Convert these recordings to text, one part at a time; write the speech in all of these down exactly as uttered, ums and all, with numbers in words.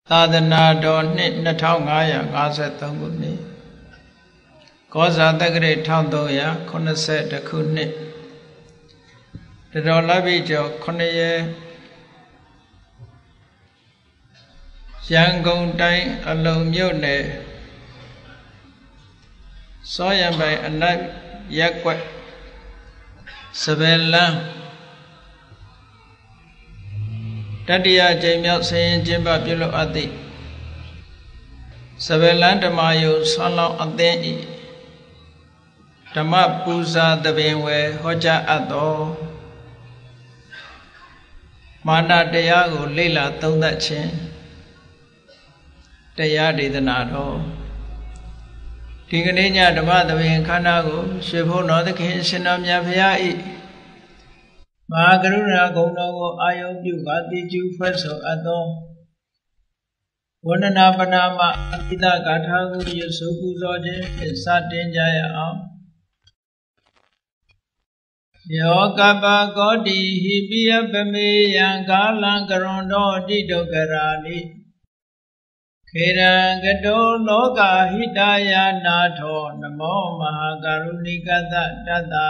သာသနာတော်နှစ်နှစ်ထောင်ငါးရာငါးဆယ်သုံးခုနှစ်ကောဇာတက္ကရာတစ်ထောင်သုံးရာခုနှစ်ဆယ်တစ်ခုနှစ်တတော်လပိကျော်ခုနှစ်ရက်ရန်ကုန်တိုင်းအလုံမြို့နယ်စောရံပိုင်အနက်ရက်ကွက်စပယ်လန်းတတိယကြိမ်မြောက်ဆင်းရင်ကျင်းပပြုလုပ်အပ်သည့်စပယ်လန်းဓမ္မယုံဆွမ်းလောင်းအသင်းဤဓမ္မပူဇာသဘင်ဝယ်ဟောကြားအပ်သောမာနတရားကိုလေ့လာသုံးသပ်ခြင်းတရားဒေသနာတော်ဒီကနေ့ညဓမ္မသဘင်ခန္ဓာကိုရွှေဘုန်းတော်သခင်ရှင်တော်မြတ်ဖရာဤမဟာကရုဏာဂုဏ်တော်ကိုအာယုပြုကာတိကျူဖွဲ့ဆိုအပ်သောဝန္ဒနာပနာမအပိတဂါထာကိုရဆိုပူဇော်ခြင်းဖြင့်စတင်ကြရအောင်ယောကပကောတိဟိပိယပမေယံကာလံကရွန်တော်တိတုကရာနိခေရံကတောလောကဟိတယာနာထောနမောမဟာကရုဏိကတတတ္တ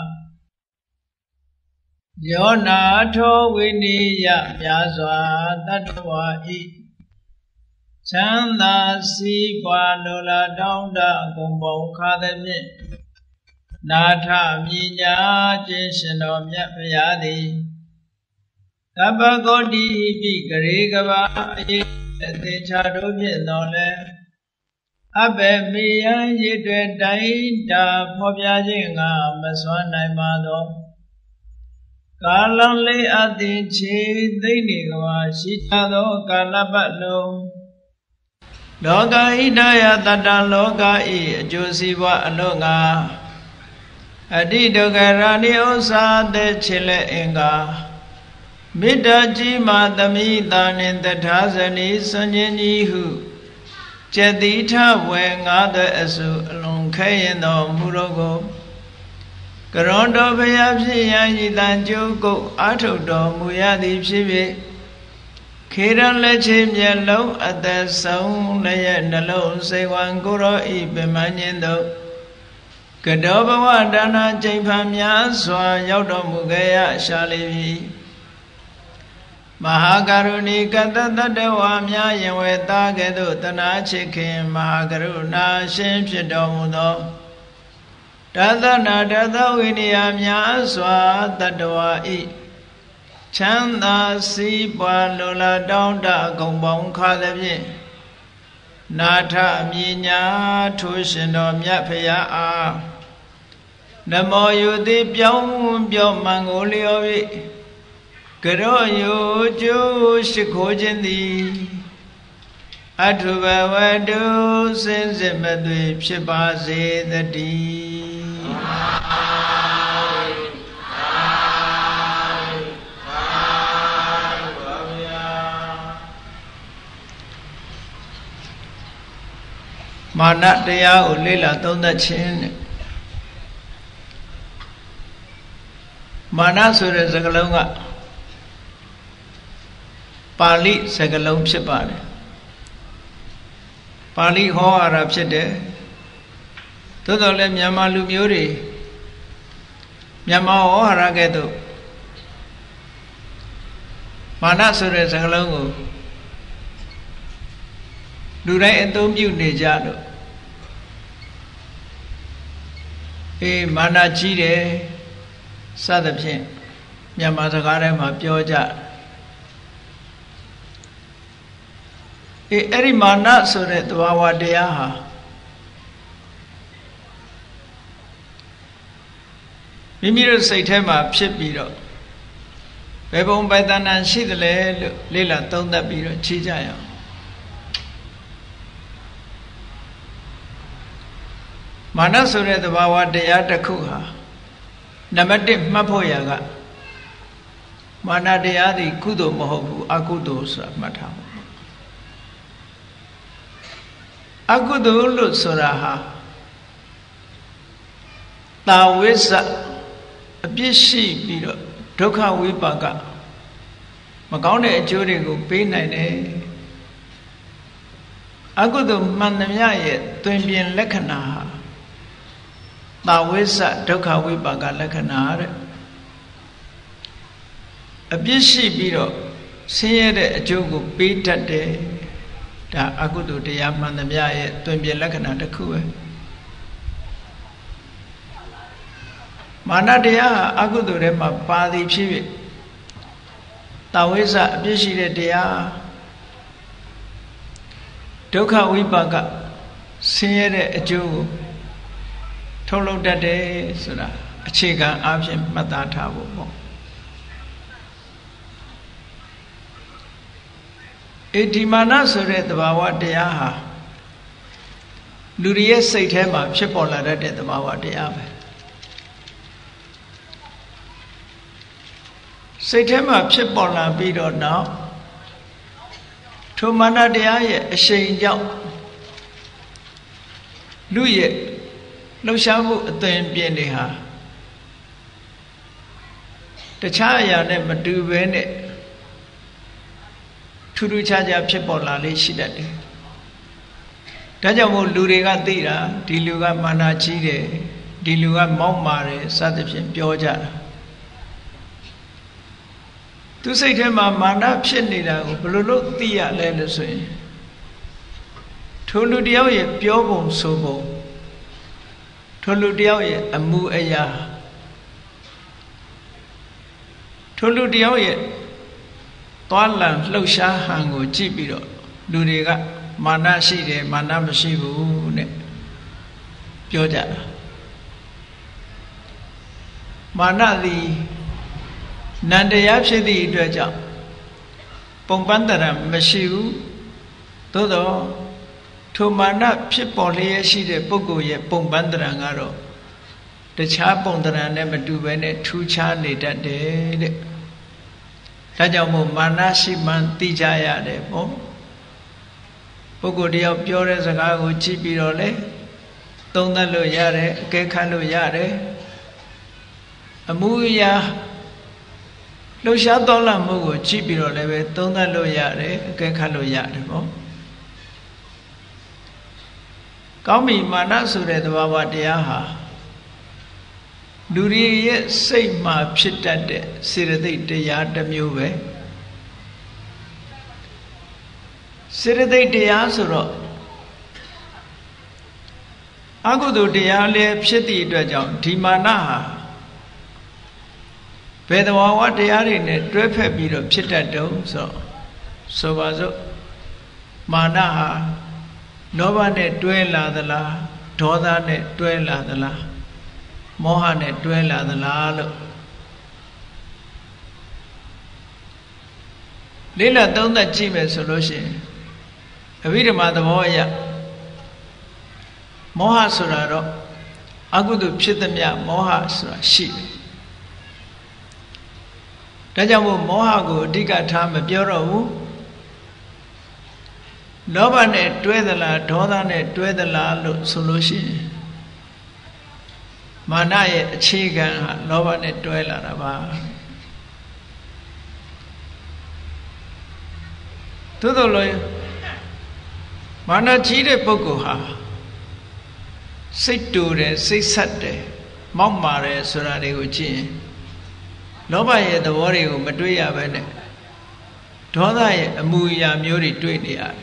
ယောနာထောဝိနိယမြာစွာတတ္တဝါဤချမ်းသာစီးပွားလိုလားတောင်းတအကုန်ပေါင်းခါသည်ဖြင့်နာထမြညာခြင်းရှင်တော်မြတ်ဖရာသည်ကပ္ပဂေါတိပိဂရေကဘာအရေးအသေးချာတို့ဖြင့်တော်လဲအဘယ်မေယံရည်တွေတိုင်းတာဖော်ပြခြင်းကမစွမ်းနိုင်ပါသောကာလံလေးအတိချေသိနေကဘာရှိချသောကာလပတ်လုံးလောကဣဒယတတ္တလောကဤအကျိုးစီးပွားအလို့ငါအတိဒုက္ခရာနိဥ္စာတဲ့ချေလက်အင်္ဂါမေတ္တာကြီးမာသမိတာနှင့်တထာဇနီစွန်ခြင်းကြီးဟုကျက်တိထဝေငါတဲ့အစုအလွန်ခဲရင်တော်မူတော်ကိုကရွန်တော်ဘုရားဖြစ်ရန်ဤတန်ကျုပ်ကိုအာထုတ်တော်မူရသည်ဖြစ်၍ခေရန်လက်ချေမျက်လုံးအသက်ဆုံးလည်းရဲ့နှလုံးစိတ်ဝံကိုရောဤပင်မညင်းတို့ကတောဘဝဒါနကျိန်ဖန်များစွာရောက်တော်မူခဲ့ရရှာလိပြီမဟာကရုဏီကတတတဝါများယင်ဝေသားကဲ့သို့တနာချစ်ခင်မဟာကရုဏာရှင်ဖြစ်တော်မူသောတသနာတသဝိနည်းများစွာတတဝါဤချမ်းသာစီးပွားလိုလားတောင်းတအကုန်ပေါင်းခါသည်ဖြင့်နာထမြညာထိုးရှင်တော်မြတ်ဖရာအားနမောယုတိပြောင်းပြောမှန်ကိုလျော်၍ကရောယုကျိုးရှိခိုးခြင်းသည်အထုဘဝတုစင်စစ်မသွေဖြစ်ပါစေတည်းမာနတရားကိုလေ့လာသုံးသပ်ခြင်းနဲ့မာနဆိုတဲ့စကားလုံးကပါဠိစကားလုံးဖြစ်ပါတယ်ပါဠိဟောရတာဖြစ်တယ်သို့တော်လည်းမြန်မာလူမျိုးတွေမြန်မာဟောရကဲ့သို့မာနဆိုတဲ့စကားလုံးကိုလူတိုင်းအသုံးပြုနေကြလို့အေးမာနကြီးတယ်စသဖြင့်မြန်မာစကားထဲမှာပြောကြအေးအဲ့ဒီမာနဆိုတဲ့သဘာဝတရားဟာမိမိတို့စိတ်ထဲမှာဖြစ်ပြီးတော့ဘယ်ပုံပဲတဏ္ဍာရှိသလဲလို့လေ့လာသုံးသပ်ပြီးတော့ခြေကြရအောင်မာနဆိုတဲ့သဘာဝတရားတစ်ခုဟာနံပါတ်တစ်မှတ်ဖို့ရကမာနတရားသည်ကုသိုလ်မဟုတ်ဘူးအကုသိုလ်ဆိုတာမှတ်ထားပါအကုသိုလ်လို့ဆိုတာဟာတာဝိဇ္ဇအပြစ်ရှိပြီးတော့ဒုက္ခဝိပါကမကောင်းတဲ့အကျိုးတွေကိုပေးနိုင်တယ်ကုသိုလ်မှန်သမျှရဲ့တွင်ပြင်လက္ခဏာဟာတာဝိစ္စဒုက္ခဝိပါကလက္ခဏာတဲ့အပြစ်ရှိပြီးတော့ဆင်းရဲတဲ့အကျိုးကိုပေးတတ်တယ်ဒါအကုသိုလ်တရားမှန်သမျှရဲ့တွင်ပြင်လက္ခဏာတစ်ခုပဲမာနတရားဟာအကုသိုလ်ထဲမှာပါသည်ဖြစ်ဖြစ်တာဝိစ္စအပြစ်ရှိတဲ့တရားဒုက္ခဝိပါကဆင်းရဲတဲ့အကျိုးကိုထုတ်လုပ်တတ်တယ်ဆိုတာအခြေခံအားဖြင့်မှတ်သားထားဖို့ပေါ့အေဒီမာနဆိုတဲ့သဘာဝတရားဟာလူတွေရဲ့စိတ်ထဲမှာဖြစ်ပေါ်လာတတ်တဲ့သဘာဝတရားပဲစိတ်ထဲမှာဖြစ်ပေါ်လာပြီးတော့နောက်ထိုမာနတရားရဲ့အရှိန်ကြောင့်လူရဲ့လှုပ်ရှားမှုအသွင်ပြင်တွေဟာတခြားအရာနဲ့မတူဘဲနဲ့ထူးထူးခြားခြားဖြစ်ပေါ်လာလေးရှိတတ်တယ်။ဒါကြောင့်မို့လူတွေကသိတာဒီလူကမာနကြီးတယ်ဒီလူကမောက်မာတယ်စသဖြင့်ပြောကြတာသူစိတ်ထဲမှာမာနဖြစ်နေတာကိုဘယ်လိုလုပ်သိရလဲလို့ဆိုရင်ထိုလူတယောက်ရဲ့ပြောပုံဆိုပုံထိုလူတယောက်ရဲ့အမှုအရာထိုလူတယောက်ရဲ့သွားလံလှုပ်ရှားဟန်ကိုကြည့်ပြီးတော့လူတွေကမာနရှိတယ်မာနမရှိဘူးနဲ့ပြောကြတာမာနသည်နန္တရားဖြစ်သည့်အတွက်ကြောင့်ပုံပန်းတရံမရှိဘူးသို့တော့ထိုမာနဖြစ်ပေါ်လျက်ရှိတဲ့ပုဂ္ဂိုလ်ရဲ့ပုံပန်းတရံကတော့တခြားပုံတရံနဲ့မတူဘဲနဲ့ထူးခြားနေတတ်တယ်တဲ့ဒါကြောင့်မို့မာနရှိမှန်သိကြရတယ်ပေါ့ပုဂ္ဂိုလ်တယောက်ပြောတဲ့စကားကိုကြည့်ပြီးတော့လေသုံးသပ်လို့ရတယ်အကဲခတ်လို့ရတယ်အမှုအရာလှုပ်ရှားတော်လာမှုကိုကြည့်ပြီးတော့လည်းပဲသုံးသပ်လို့ရတယ်အကဲခတ်လို့ရတယ်ပေါ့ကောင်းပြီမာနဆိုတဲ့သဘာဝတရားဟာလူတွေရဲ့စိတ်မှာဖြစ်တတ်တဲ့စေတသိက်တရားတစ်မျိုးပဲစေတသိက်တရားဆိုတော့အကုသိုလ်တရားလည်းဖြစ်သည့်အတွက်ကြောင့်ဒီမာနဟာဘယ်သဘာဝတရားတွေနဲ့တွဲဖက်ပြီးတော့ဖြစ်တတ်တုံးဆိုဆိုပါစို့မာနဟာလောဘနဲ့တွဲလာသလားဒေါသနဲ့တွဲလာသလားမောဟနဲ့တွဲလာသလားလို့လေ့လာသုံးသပ်ကြည့်မယ်ဆိုလို့ရှိရင်အဘိဓမ္မာသဘောအရမောဟဆိုတာတော့အကုသိုလ်ဖြစ်သမျှမောဟဆိုတာရှိတယ်ဒါကြောင့်မို့မောဟကိုအဓိကထားမပြောတော့ဘူးလောဘနဲ့တွဲသလားဒေါသနဲ့တွဲသလားလို့ဆိုလို့ရှိရင်မာနရဲ့အခြေခံဟာလောဘနဲ့တွဲလာတာပါသို့တော်လည်းမာနကြီးတဲ့ပုဂ္ဂိုလ်ဟာစိတ်တူတယ်စိတ်ဆက်တယ်မောက်မာတယ်ဆိုတာတွေကိုကြည့်ရင်လောဘရဲ့သဘောတွေကိုမတွေ့ရဘဲနဲ့ဒေါသရဲ့အမူအရာမျိုးတွေတွေ့နေရတယ်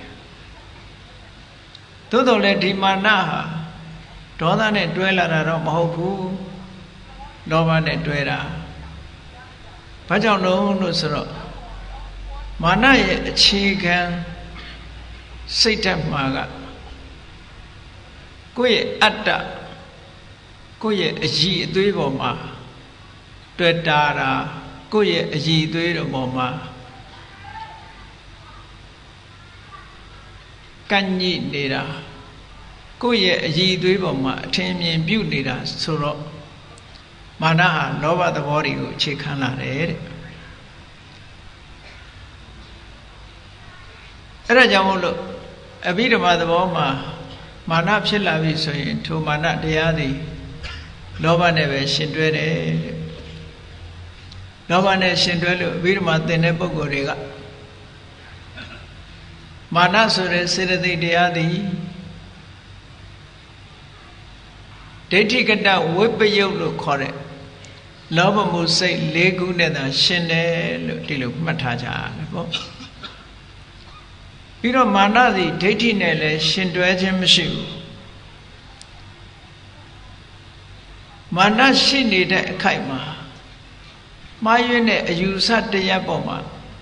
သို့တော်လည်းဒီမာနဟာဒေါသနဲ့တွဲလာတာတော့မဟုတ်ဘူးလောဘနဲ့တွဲတာဘာကြောင့်လဲလို့ဆိုတော့မာနရဲ့အခြေခံစိတ်ဓာတ်မှာကကိုယ့်ရဲ့အတ္တကိုယ့်ရဲ့အကြည်အသွေးပေါ်မှာတွေ့တာတာကိုယ့်ရဲ့အကြည်အသွေးတော်ပေါ်မှာကန့်ညိနေတာကိုယ့်ရဲ့အကြည်အသွေးပေါ်မှာအထင်မြင်ပြုနေတာဆိုတော့မာနဟာလောဘသဘောတွေကိုအခြေခံလာတယ်တဲ့အဲ့ဒါကြောင့်မို့လို့အဘိဓမ္မာသဘောမှာမာနဖြစ်လာပြီဆိုရင်ထိုမာနတရားသည်လောဘနဲ့ပဲရှင်တွဲတယ်တဲ့လောဘနဲ့ရှင်တွဲလို့အဘိဓမ္မာသင်တဲ့ပုဂ္ဂိုလ်တွေကမာနဆိုတဲ့စေတသိက်တရားသည်ဒိဋ္ဌိကတဝိပယုတ်လို့ခေါ်တဲ့လောဘမှုစိတ်၄ခုနဲ့သာရှင်တယ်လို့ဒီလိုမှတ်ထားကြရတယ်ပေါ့ပြီးတော့မာနသည်ဒိဋ္ဌိနဲ့လည်းရှင်တွဲခြင်းမရှိဘူးမာနရှိနေတဲ့အခိုက်မှာမှားယွင်းတဲ့အယူဆတရားပေါ်မှာ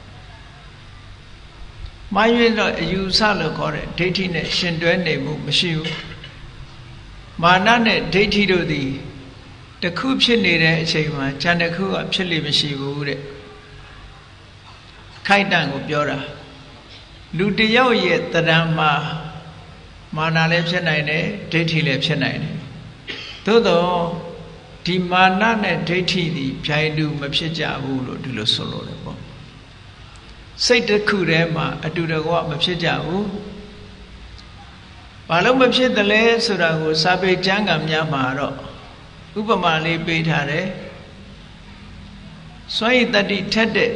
မှားယွင်းတော့အယူဆလို့ခေါ်တဲ့ဒိဋ္ဌိနဲ့ရှင်တွဲနေမှုမရှိဘူးမာနနဲ့ဒိဋ္ဌိတို့သည်တစ်ခုဖြစ်နေတဲ့အချိန်မှာဉာဏ်တစ်ခုကဖြစ်လိမ့်မရှိဘူးတဲ့ခိုက်တန့်ကိုပြောတာလူတယောက်ရဲ့တဏ္ဍာမှာမာနလည်းဖြစ်နိုင်တယ်ဒိဋ္ဌိလည်းဖြစ်နိုင်တယ်သို့တော့ဒီမာနနဲ့ဒိဋ္ဌိသည်ဖြိုင်တူမဖြစ်ကြဘူးလို့ဒီလိုဆိုလို့တယ်ပေါ့စိတ်တစ်ခုတည်းမှာအတူတကွမဖြစ်ကြဘူးဘာလို့မဖြစ်တယ်လဲဆိုတာကိုစာပေကျမ်းဂန်များမှာတော့ဥပမာလေးပေးထားတယ်စွမ်းရည်တတ္တိထက်တဲ့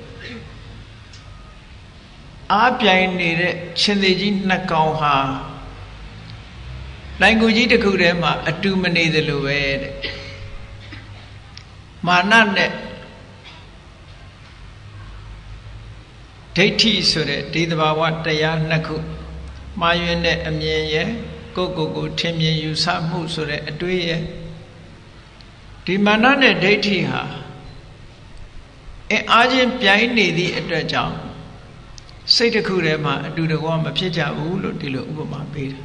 အားပြိုင်နေတဲ့ရှင်သေကြီးနှစ်ကောင်ဟာလိုင်ကူကြီးတစ်ခုတည်းမှာအတူမနေသလိုပဲတဲ့မာနနဲ့ဒိဋ္ဌိဆိုတဲ့ဒီသဘာဝတရားနှစ်ခုမှားယွင်းတဲ့အမြင်ရဲ့ကိုယ့်ကိုယ်ကိုထင်မြင်ယူဆမှုဆိုတဲ့အတွေ့ရဲ့ဒီမာနနဲ့ဒိဋ္ဌိဟာအင်အားချင်းပြိုင်နေသည့်အတွက်ကြောင့်စိတ်တစ်ခုတည်းမှာအတူတကွမဖြစ်ကြဘူးလို့ဒီလိုဥပမာပေးတယ်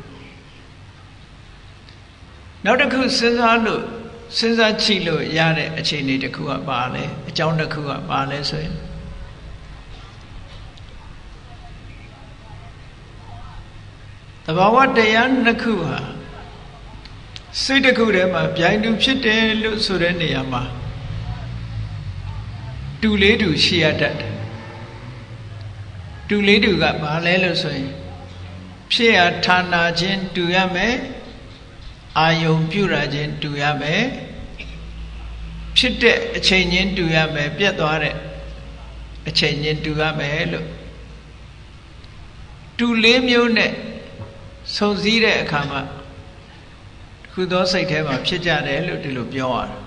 နောက်တစ်ခုစဉ်းစားလို့စဉ်းစားကြည့်လို့ရတဲ့အခြေအနေတစ်ခုကပါလဲအကြောင်းတစ်ခုကပါလဲဆိုရင်သဘာဝတရားနှစ်ခုဟာစိတ်တစ်ခုတည်းမှာပြိုင်တူဖြစ်တယ်လို့ဆိုတဲ့နေရာမှာတူလေးတူရှိရတတ်တယ်တူလေးတူကဘာလဲလို့ဆိုရင်ဖြစ်ရဌာနာချင်းတူရမယ်အာယုံပြုရခြင်းတူရမယ်ဖြစ်တဲ့အချိန်ချင်းတူရမယ်ပြတ်သွားတဲ့အချိန်ချင်းတူရမယ်လို့တူလေးမျိုးနဲ့ဆုံစည်းတဲ့အခါမှာခုသောစိတ်ထဲမှာဖြစ်ကြတယ်လို့ဒီလိုပြောရတယ်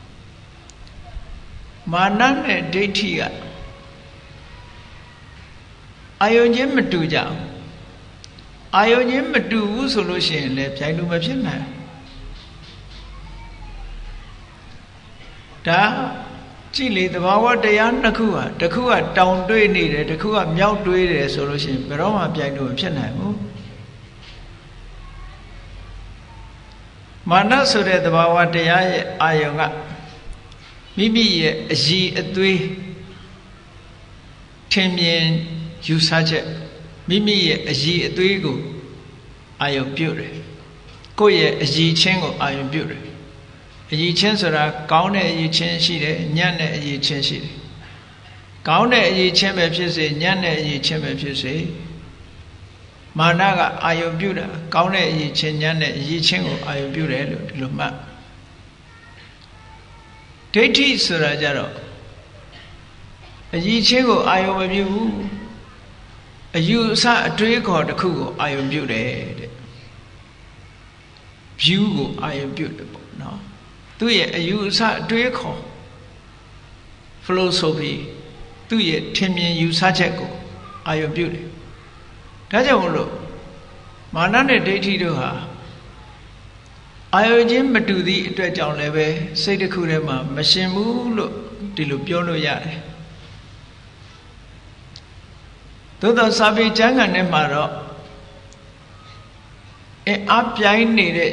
မာနနဲ့ဒိဋ္ဌိကအာယုံချင်းမတူကြဘူးအာယုံချင်းမတူဘူးဆိုလို့ရှိရင်လည်းပြိုင်လို့မဖြစ်နိုင်ဒါကြည့်လေသဘာဝတရားနှစ်ခုဟာတစ်ခုကတောင်တွေးနေတယ်တစ်ခုကမြောက်တွေးတယ်ဆိုလို့ရှိရင်ဘယ်တော့မှပြိုင်လို့မဖြစ်နိုင်ဘူးမာနဆိုတဲ့သဘာဝတရားရဲ့အာယုံကမိမိရဲ့အရည်အသွေးထင်မြင်ယူဆချက်မိမိရဲ့အရည်အသွေးကိုအာယုံပြုတယ်ကိုယ့်ရဲ့အရည်ချင်းကိုအာယုံပြုတယ်အရည်ချင်းဆိုတာကောင်းတဲ့အရည်ချင်းရှိတယ်ညံ့တဲ့အရည်ချင်းရှိတယ်ကောင်းတဲ့အရည်ချင်းပဲဖြစ်စေညံ့တဲ့အရည်ချင်းပဲဖြစ်စေမာနကအာယုံပြုတာကောင်းတဲ့အရည်ချင်းညံ့တဲ့အရည်ချင်းကိုအာယုံပြုတယ်လို့ဒီလိုမှတ်ဒိဋ္ဌိဆိုတာကြတော့အရည်ချင်းကိုအာယုံမပြုဘူးအယူအဆအတွေးခေါ်တစ်ခုကိုအာယုံပြုတယ်တဲ့ view ကိုအာယုံပြုတယ်ပေါ့နော်သူ့ရဲ့အယူအဆအတွေးခေါ် philosophy သူ့ရဲ့ထင်မြင်ယူဆချက်ကိုအာယုံပြုတယ်ဒါကြောင့်မလို့မာနနဲ့ဒိဋ္ဌိတို့ဟာအာယုံချင်းမတူသည့်အတွက်ကြောင့်လည်းပဲစိတ်တစ်ခုထဲမှာမရှင်ဘူးလို့ဒီလိုပြောလို့ရတယ်သို့သောစာပေကျမ်းဂန်ထဲမှာတော့အအပြိုင်နေတဲ့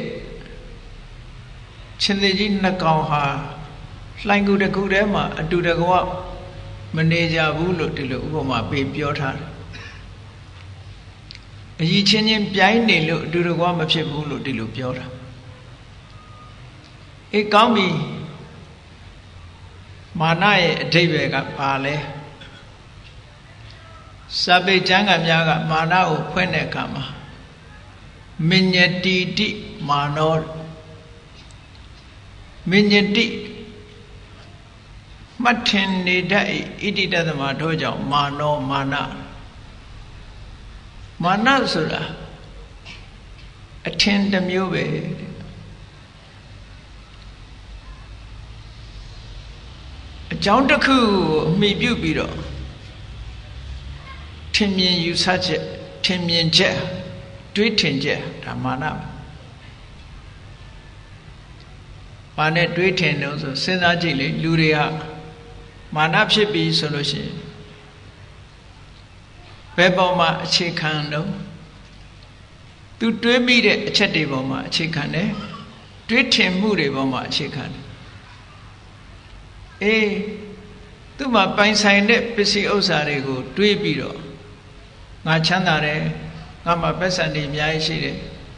ရှင်သေကြီးနှစ်ကောင်ဟာလှိုင်ကူတစ်ခုထဲမှာအတူတကွမနေကြဘူးလို့ဒီလိုဥပမာပေးပြောထားတယ်အကြီးချင်းချင်းပြိုင်နေလို့အတူတကွမဖြစ်ဘူးလို့ဒီလိုပြောတာအေးကောင်းပြီမာနရဲ့အဓိပ္ပာယ်ကဘာလဲစာပေကျမ်းဂန်များကမာနကိုဖွင့်တဲ့အခါမှာမညတိတိမာနောမညတိမှတ်ထင်နေတတ်ဣတိတသမထို့ကြောင့်မာနောမာနမာနဆိုတာအထင်တစ်မျိုးပဲအကြောင်းတစ်ခုကိုအမိပြုပြီးတော့ထင်မြင်ယူဆချက်ထင်မြင်ချက်တွေးထင်ချက်ဒါမာနဘာနဲ့တွေးထင်လို့ဆိုစဉ်းစားကြည့်လေလူတွေကမာနဖြစ်ပြီဆိုလို့ရှိရင်ဘယ်ပေါ်မှာအခြေခံတော့သူတွေးမိတဲ့အချက်တွေပေါ်မှာအခြေခံတယ်တွေးထင်မှုတွေပေါ်မှာအခြေခံတယ်အေးသူ့မှာပိုင်ဆိုင်တဲ့ပစ္စည်းဥစ္စာတွေကိုတွေးပြီးတော့ငါချမ်းသာတယ်ငါမှာပတ်စံတွေအများကြီးရှိတယ်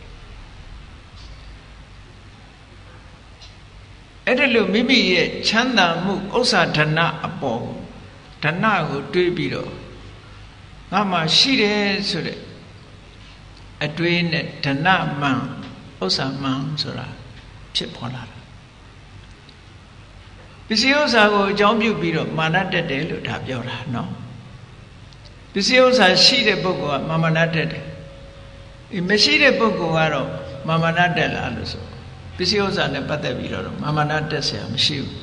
အဲ့ဒါလို့မိမိရဲ့ချမ်းသာမှုဥစ္စာဓနအပေါ်ဓနကိုတွေးပြီးတော့ငါမှာရှိတယ်ဆိုတဲ့အတွေးနဲ့ဓနမှန်ဥစ္စာမှန်ဆိုတာဖြစ်ပေါ်လာတာပစ္စည်းဥစ္စာကိုအကြောင်းပြုပြီးတော့မာနတက်တယ်လို့ဒါပြောတာနော်ပစ္စည်းဥစ္စာရှိတဲ့ပုဂ္ဂိုလ်ကမာမနတက်တယ်ဒီမရှိတဲ့ပုဂ္ဂိုလ်ကတော့မာမနတက်လားလို့ဆိုပစ္စည်းဥစ္စာနဲ့ပတ်သက်ပြီးတော့မာမနတက်เสียမရှိဘူး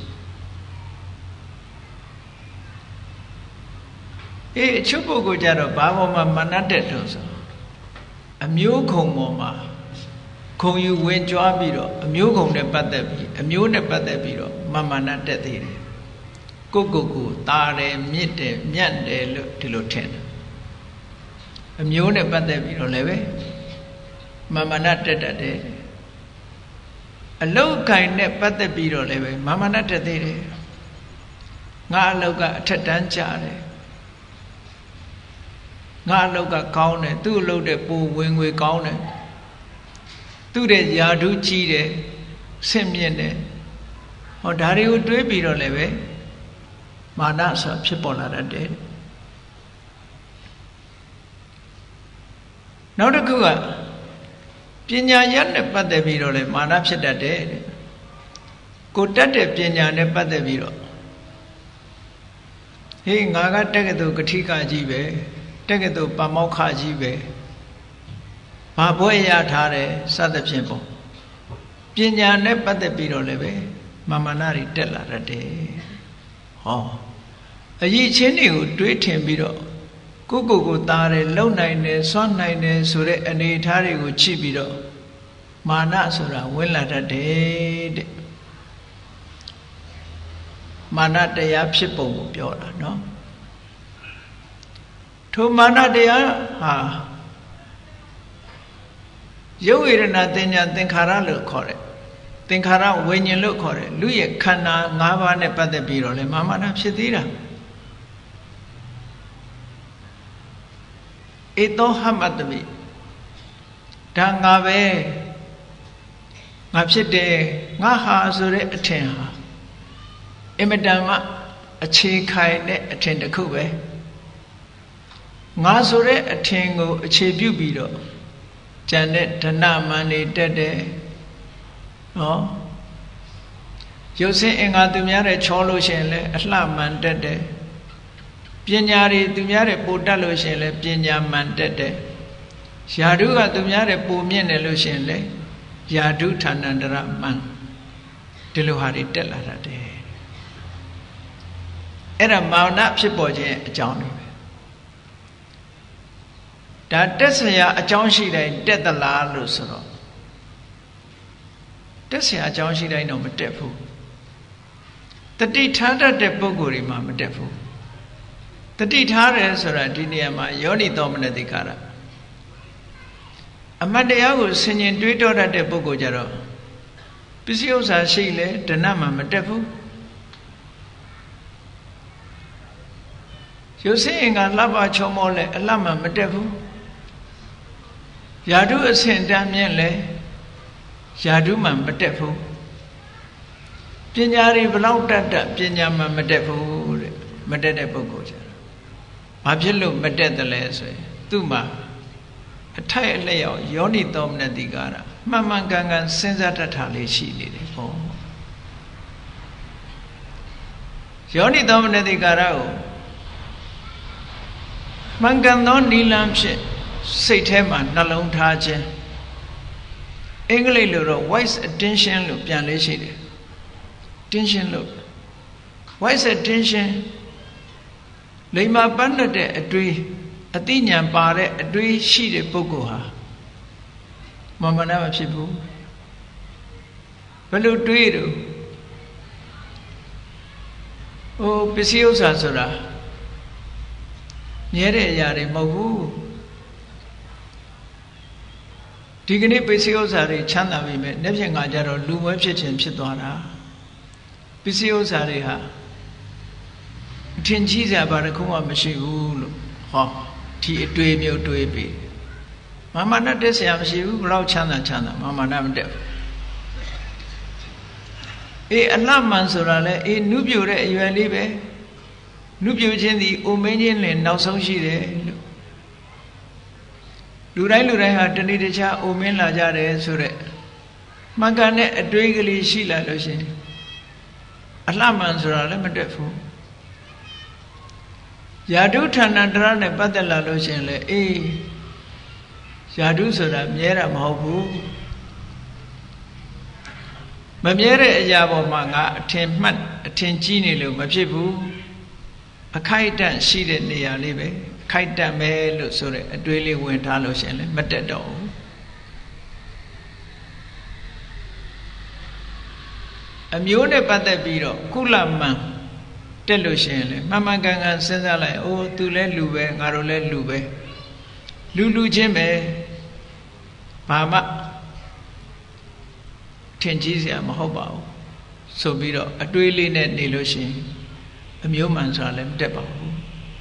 အေးအချုပ်ပုဂ္ဂိုလ်ကြတော့ဘာပေါ်မှာမာနတက်တော့ဆိုအမျိုးခုံပေါ်မှာခုံယူဝင်ကြွားပြီးတော့အမျိုးခုံနဲ့ပတ်သက်ပြီးအမျိုးနဲ့ပတ်သက်ပြီးတော့မာမနတက်သေးတယ်ကိုကိုကိုတာတယ်မြစ်တယ်မြတ်တယ်လို့ဒီလိုထင်တယ်အမျိုးနဲ့ပတ်သက်ပြီးတော့လည်းပဲမာမနတက်တတ်တယ်အလုတ်ကိုင်နဲ့ပတ်သက်ပြီးတော့လည်းပဲမာမနတက်သေးတယ်ငါအလုတ်ကအထက်တန်းကြတယ်ငါအလုတ်ကကောင်းတယ်သူ့အလုတ်တဲ့ပိုဝင်ငွေကောင်းတယ်သူ့တဲ့ယာဓုကြီးတယ်ဆင့်မြင့်တယ်ဟောဒါတွေကိုတွေးပြီးတော့လည်းပဲမာနဆိုဖြစ်ပေါ်လာတတ်တယ်နောက်တစ်ခုကပညာရနဲ့ပတ်သက်ပြီးတော့လည်းမာနဖြစ်တတ်တယ်ကိုတတ်တဲ့ပညာနဲ့ပတ်သက်ပြီးတော့ဟေးငါကတက္ကသိုလ်ကထိကကြီးပဲတက္ကသိုလ်ပါမောက္ခကြီးပဲဘာဘွဲ့ရထားတယ်စသဖြင့်ပေါ့ပညာနဲ့ပတ်သက်ပြီးတော့လည်းပဲမာမနာတွေတက်လာတတ်တယ်ဟောအရေးချင်းတွေကိုတွေးထင်ပြီးတော့ကိုကိုကိုသားတယ်လုံနိုင်တယ်စွန့်နိုင်တယ်ဆိုတဲ့အနေအထားတွေကိုချိပြီးတော့မာနဆိုတာဝင်လာတတ်တယ်တဲ့မာနတရားဖြစ်ပုံကိုပြောတာနော်ထိုမာနတရားဟာရုပ်ဝေဒနာသင်ညာသင်္ခါရလို့ခေါ်တယ်သင်္ခါရဝိညာဉ်လို့ခေါ်တယ်လူရဲ့ခန္ဓာ၅ပါးနဲ့ပတ်သက်ပြီးတော့လေမာနဖြစ်သေးတာဧသောဟမတ္တမိဒါငါပဲငါဖြစ်တယ်ငါဟာဆိုတဲ့အထင်ဟာအမတန်မှအခြေခိုင်တဲ့အထင်တစ်ခုပဲငါဆိုတဲ့အထင်ကိုအခြေပြုပြီးတော့ကျန်တဲ့ဓနမန်တွေတက်တယ်နော်ရုပ်ဆင်းအင်္ဂါသူများတဲ့ချောလို့ရှိရင်လည်းအလှမှန်တက်တယ်ပညာတွေသူများတဲ့ပိုတက်လို့ရှိရင်လည်းပညာမှန်တက်တယ်ယာဓုကသူများတဲ့ပိုမြင့်တယ်လို့ရှိရင်လည်းယာဓုဌာဏန္တရမှန်ဒီလိုဟာတွေတက်လာတတ်တယ်အဲ့ဒါမာနဖြစ်ပေါ်ခြင်းအကြောင်းတွေပဲဒါတက်စရာအကြောင်းရှိတိုင်းတက်သလားလို့ဆိုတော့တက်စရာအကြောင်းရှိတိုင်းတော့မတက်ဘူးတတိထားတတ်တဲ့ပုဂ္ဂိုလ်တွေမှာမတက်ဘူးတတိထားတယ်ဆိုတာဒီနေရာမှာယောနိသောမနတိကာရအမတ်တရားကိုဆင်ញင်တွေးတောတတ်တဲ့ပုဂ္ဂိုလ်ကြတော့ပစ္စည်းဥစ္စာရှိလေဓနမှာမတက်ဘူးရုပ်ဆင်းအင်္ဂါလှပချုံမောလဲအလှမှာမတက်ဘူးယာဓုအဆင့်တန်းမြင့်လဲယာဓုမှာမတက်ဘူးပညာတွေဘလောက်တတ်တတ်ပညာမှာမတက်ဘူးတဲ့မတက်တဲ့ပုဂ္ဂိုလ်ကြတော့ဘာဖြစ်လို့မတက်တယ်လဲဆိုရင်သူ့မှာအထိုက်အလျောက်ယောနိသောမနတိကာရမှန်မှန်ကန်ကန်စဉ်းစားတတ်တာလေးရှိနေတယ်ပေါ့ယောနိသောမနတိကာရကိုမှန်ကန်သောနိလန်ဖြင့်စိတ်ထဲမှာနှလုံးထားခြင်းအင်္ဂလိပ်လိုတော့ wise attention လို့ပြန်လေးရှိတယ် tension လို့ wise attention လိမ္မာပန်းတဲ့အတွေးအသိဉာဏ်ပါတဲ့အတွေးရှိတဲ့ပုဂ္ဂိုလ်ဟာမာမနာမဖြစ်ဘူးဘယ်လိုတွေးတော့ဟိုပစ္စည်းဥစ္စာဆိုတာမြဲတဲ့အရာတွေမဟုတ်ဘူးဒီကနေ့ပစ္စည်းဥစ္စာတွေချမ်းသာပြီမဲ့နေ့ဖြင့်ငါကြတော့လူမွဲဖြစ်ခြင်းဖြစ်သွားတာပစ္စည်းဥစ္စာတွေဟာအထင်ကြီးစရာဘာတစ်ခုမှမရှိဘူးလို့ဟောဒီအတွေ့မျိုးတွေးပြီးမာမနာတက်စရာမရှိဘူးဘလောက်ချမ်းသာချမ်းသာမာမနာမတက်အေးအလှမှန်ဆိုတာလဲအေးနုပြိုတဲ့အရွယ်လေးပဲနုပြိုခြင်းဒီအိုမင်းချင်းလည်းနောက်ဆုံးရှိတယ်လို့လူတိုင်းလူတိုင်းဟာတဏှိတခြားအိုမင်းလာကြတယ်ဆိုရက်မှန်ကန်တဲ့အတွေးကလေးရှိလာလို့ရှင်အလှမှန်ဆိုတာလည်းမတက်ဘူးယာတုဌာဏတရနဲ့ပတ်သက်လာလို့ရှင်လေအေးယာတုဆိုတာမြဲတာမဟုတ်ဘူးမမြဲတဲ့အရာပေါ်မှာငါအထင်မှတ်အထင်ကြီးနေလို့မဖြစ်ဘူးအခိုက်အတန့်ရှိတဲ့နေရာလေးပဲအခိုက်အတန့်ပဲလို့ဆိုတဲ့အတွေးလေးဝင်ထားလို့ရှင်လေမတက်တော့ဘူးအမျိုးနဲ့ပတ်သက်ပြီးတော့ကုလမန်တက်လို့ရှိရင်လေမှန်မှန်ကန်ကန်စဉ်းစားလိုက်အိုးသူလဲလူပဲငါတို့လဲလူပဲလူလူချင်းပဲဘာမှထင်ကြီးစရာမဟုတ်ပါဘူးဆိုပြီးတော့အတွေးလေးနဲ့နေလို့ရှိရင်အမျိုးမှန်ဆိုတာလည်းမတက်ပါဘူး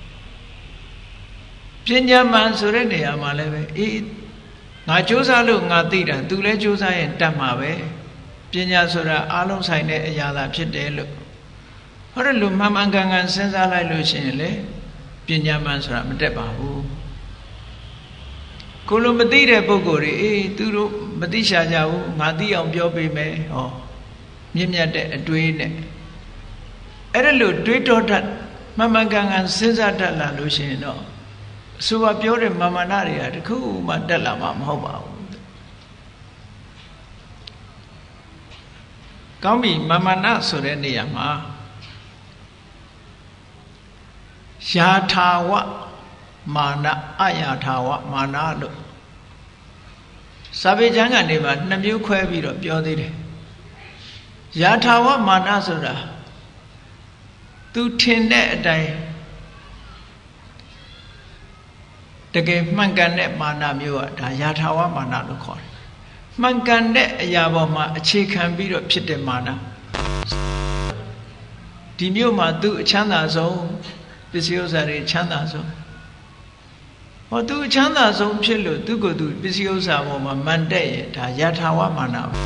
ပညာမှန်ဆိုတဲ့နေရာမှာလည်းပဲအေးငါစူးစမ်းလို့ငါသိတာသူလဲစူးစမ်းရင်တတ်မှာပဲပညာဆိုတာအားလုံးဆိုင်တဲ့အရာသာဖြစ်တယ်လို့ဟောတယ်လို့မှန်မှန်ကန်ကန်စဉ်းစားလိုက်လို့ရှိရင်လေပညာမှန်ဆိုတာမတက်ပါဘူးကိုလိုမသိတဲ့ပုဂ္ဂိုလ်တွေအေးသူတို့မသိရှာကြဘူးငါသိအောင်ပြောပေးမယ်ဟောမြင့်မြတ်တဲ့အတွေးနဲ့အဲ့ဒါလို့တွေးတော်တတ်မှန်မှန်ကန်ကန်စဉ်းစားတတ်လာလို့ရှိရင်တော့အဆိုပါပြောတဲ့မာမနာတွေကတခုမှတက်လာမှာမဟုတ်ပါဘူးကောင်းပြီမာမနာဆိုတဲ့နေရာမှာယာထာဝမာနအယာထာဝမာနလို့စာပေကျမ်းကနေမှာနှစ်မျိုးခွဲပြီးတော့ပြောသေးတယ်ယာထာဝမာနဆိုတာသူထင်တဲ့အတိုင်းတကယ်မှန်ကန်တဲ့မာနမျိုးอ่ะဒါယာထာဝမာနလို့ခေါ်တယ်မှန်ကန်တဲ့အရာပေါ်မှာအခြေခံပြီးတော့ဖြစ်တဲ့မာနဒီမျိုးမှာသူအချမ်းသာဆုံးပစ္စည်းဥစ္စာတွေချမ်းသာဆုံးဟောသူအချမ်းသာဆုံးဖြစ်လို့သူကိုယ်သူပစ္စည်းဥစ္စာပေါ်မှာမန်တက်ရဲ့ဒါယထာဝမာနပဲ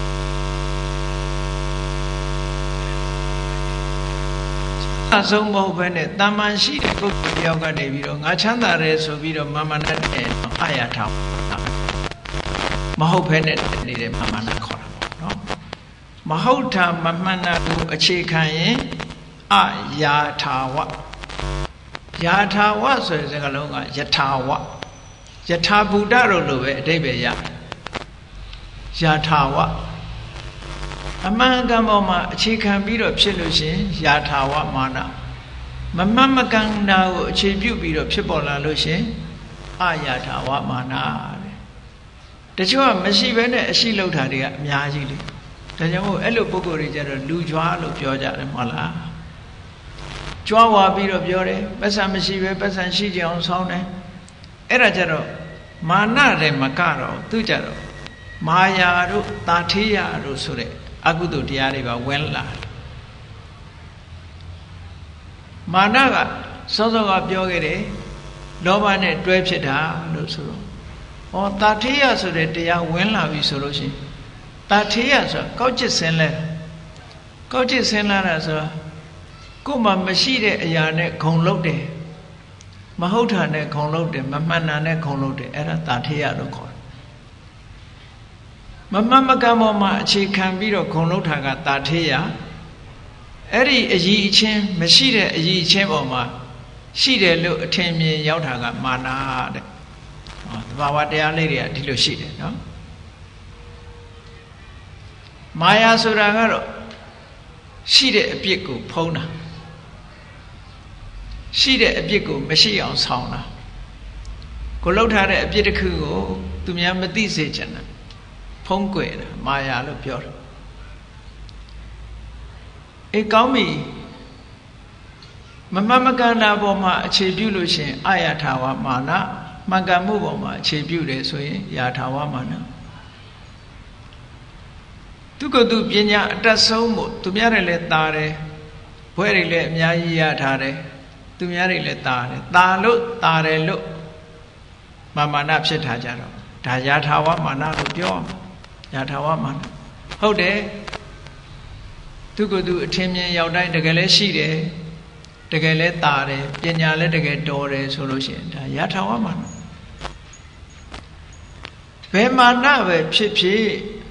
အဆုံးမဟုတ်ဘဲနဲ့တာမန်ရှိတဲ့ပုဂ္ဂိုလ်တယောက်ကနေပြီးတော့ငါချမ်းသာတယ်ဆိုပြီးတော့မာမနာတဲ့အာယထာမဟုတ်ဘဲနဲ့နေတဲ့မာမနာခေါ်တာပေါ့နော်မဟုတ်တာမမှန်တာကိုအခြေခံရင်အယာထာဝယာထာဝဆိုတဲ့စကားလုံးကယထာဝယထာဘုဒ္ဓတို့လိုပဲအဓိပ္ပာယ်ရယာထာဝအမှန်ကန်ပေါ်မှာအခြေခံပြီးတော့ဖြစ်လို့ရှင်ယာထာဝမာနမမှန်မကန်တာကိုအခြေပြုပြီးတော့ဖြစ်ပေါ်လာလို့ရှင်အယာထာဝမာနတဲ့တချို့ကမရှိဘဲနဲ့အရှိလောက်တာတွေကအများကြီးလေဒါကြောင့်မို့အဲ့လိုပုံကိုယ်တွေကြတော့လူကြွားလို့ပြောကြတယ်မဟုတ်လားကြွားဝါပြီးတော့ပြောတယ်ပတ်စံမရှိပဲပတ်စံရှိကြအောင်ဆောင်းတယ်အဲ့ဒါကြတော့မာနတယ်မကတော့သူကြတော့မာယာတို့တာထေးရတို့ဆိုတဲ့အကုသိုလ်တရားတွေပါဝင်လာမာနကစောစောကပြောခဲ့တယ်လောဘနဲ့တွဲဖြစ်တာလို့ဆိုတော့ဟောတာထေးရဆိုတဲ့တရားဝင်လာပြီဆိုလို့ရှိရင်တာထေးရဆိုကောက်ကျစ်ဆင်းလဲကောက်ကျစ်ဆင်းလာတာဆိုတော့ကိုယ်မှမရှိတဲ့အရာနဲ့ဂုံလုံးတယ်မဟုတ်တာနဲ့ဂုံလုံးတယ်မမှန်တာနဲ့ဂုံလုံးတယ်အဲ့ဒါတာထေးရလို့ခေါ်တယ်မမှန်မကန်ပေါ်မှာအခြေခံပြီးတော့ဂုံလုံးတာကတာထေးရအဲ့ဒီအည်အချင်းမရှိတဲ့အည်အချင်းပေါ်မှာရှိတယ်လို့အထင်မြင်ရောက်တာကမာနတဲ့ဟဘာဝတရားလေးတွေကဒီလိုရှိတယ်နော်မာယာဆိုတာကတော့ရှိတဲ့အပြစ်ကိုဖုံးတာရှိတဲ့အပြစ်ကိုမရှိအောင်ဆောင်တာကိုလှုပ်ထားတဲ့အပြစ်တစ်ခုကိုသူများမသိစေချင်တာဖုံးကွယ်တာမာယာလို့ပြောတယ်အေးကောင်းပြီမမမကန္တာပေါ်မှာအခြေပြုလို့ရှင်အာယထာဝမာနမှန်ကန်မှုပေါ်မှာအခြေပြုတယ်ဆိုရင်ယာထာဝမာနသူကသူပညာအတတ်ဆုံးမို့သူများတွေလည်းတာတယ်ဘွဲတွေလည်းအများကြီးရထားတယ်သူများတွေလည်းတာတယ်တာလို့တာတယ်လို့မာမာနဖြစ်ထားကြတော့ဒါယာထာဝမာနလို့ပြောယာထာဝမာနဟုတ်တယ်သူကသူအထင်မြင်ရောက်တိုင်းတကယ်လည်းရှိတယ်တကယ်လည်းတာတယ်ပညာလည်းတကယ်တော်တယ်ဆိုလို့ရှိရင်ဒါယာထာဝမာနဘယ်မာနပဲဖြစ်ဖြစ်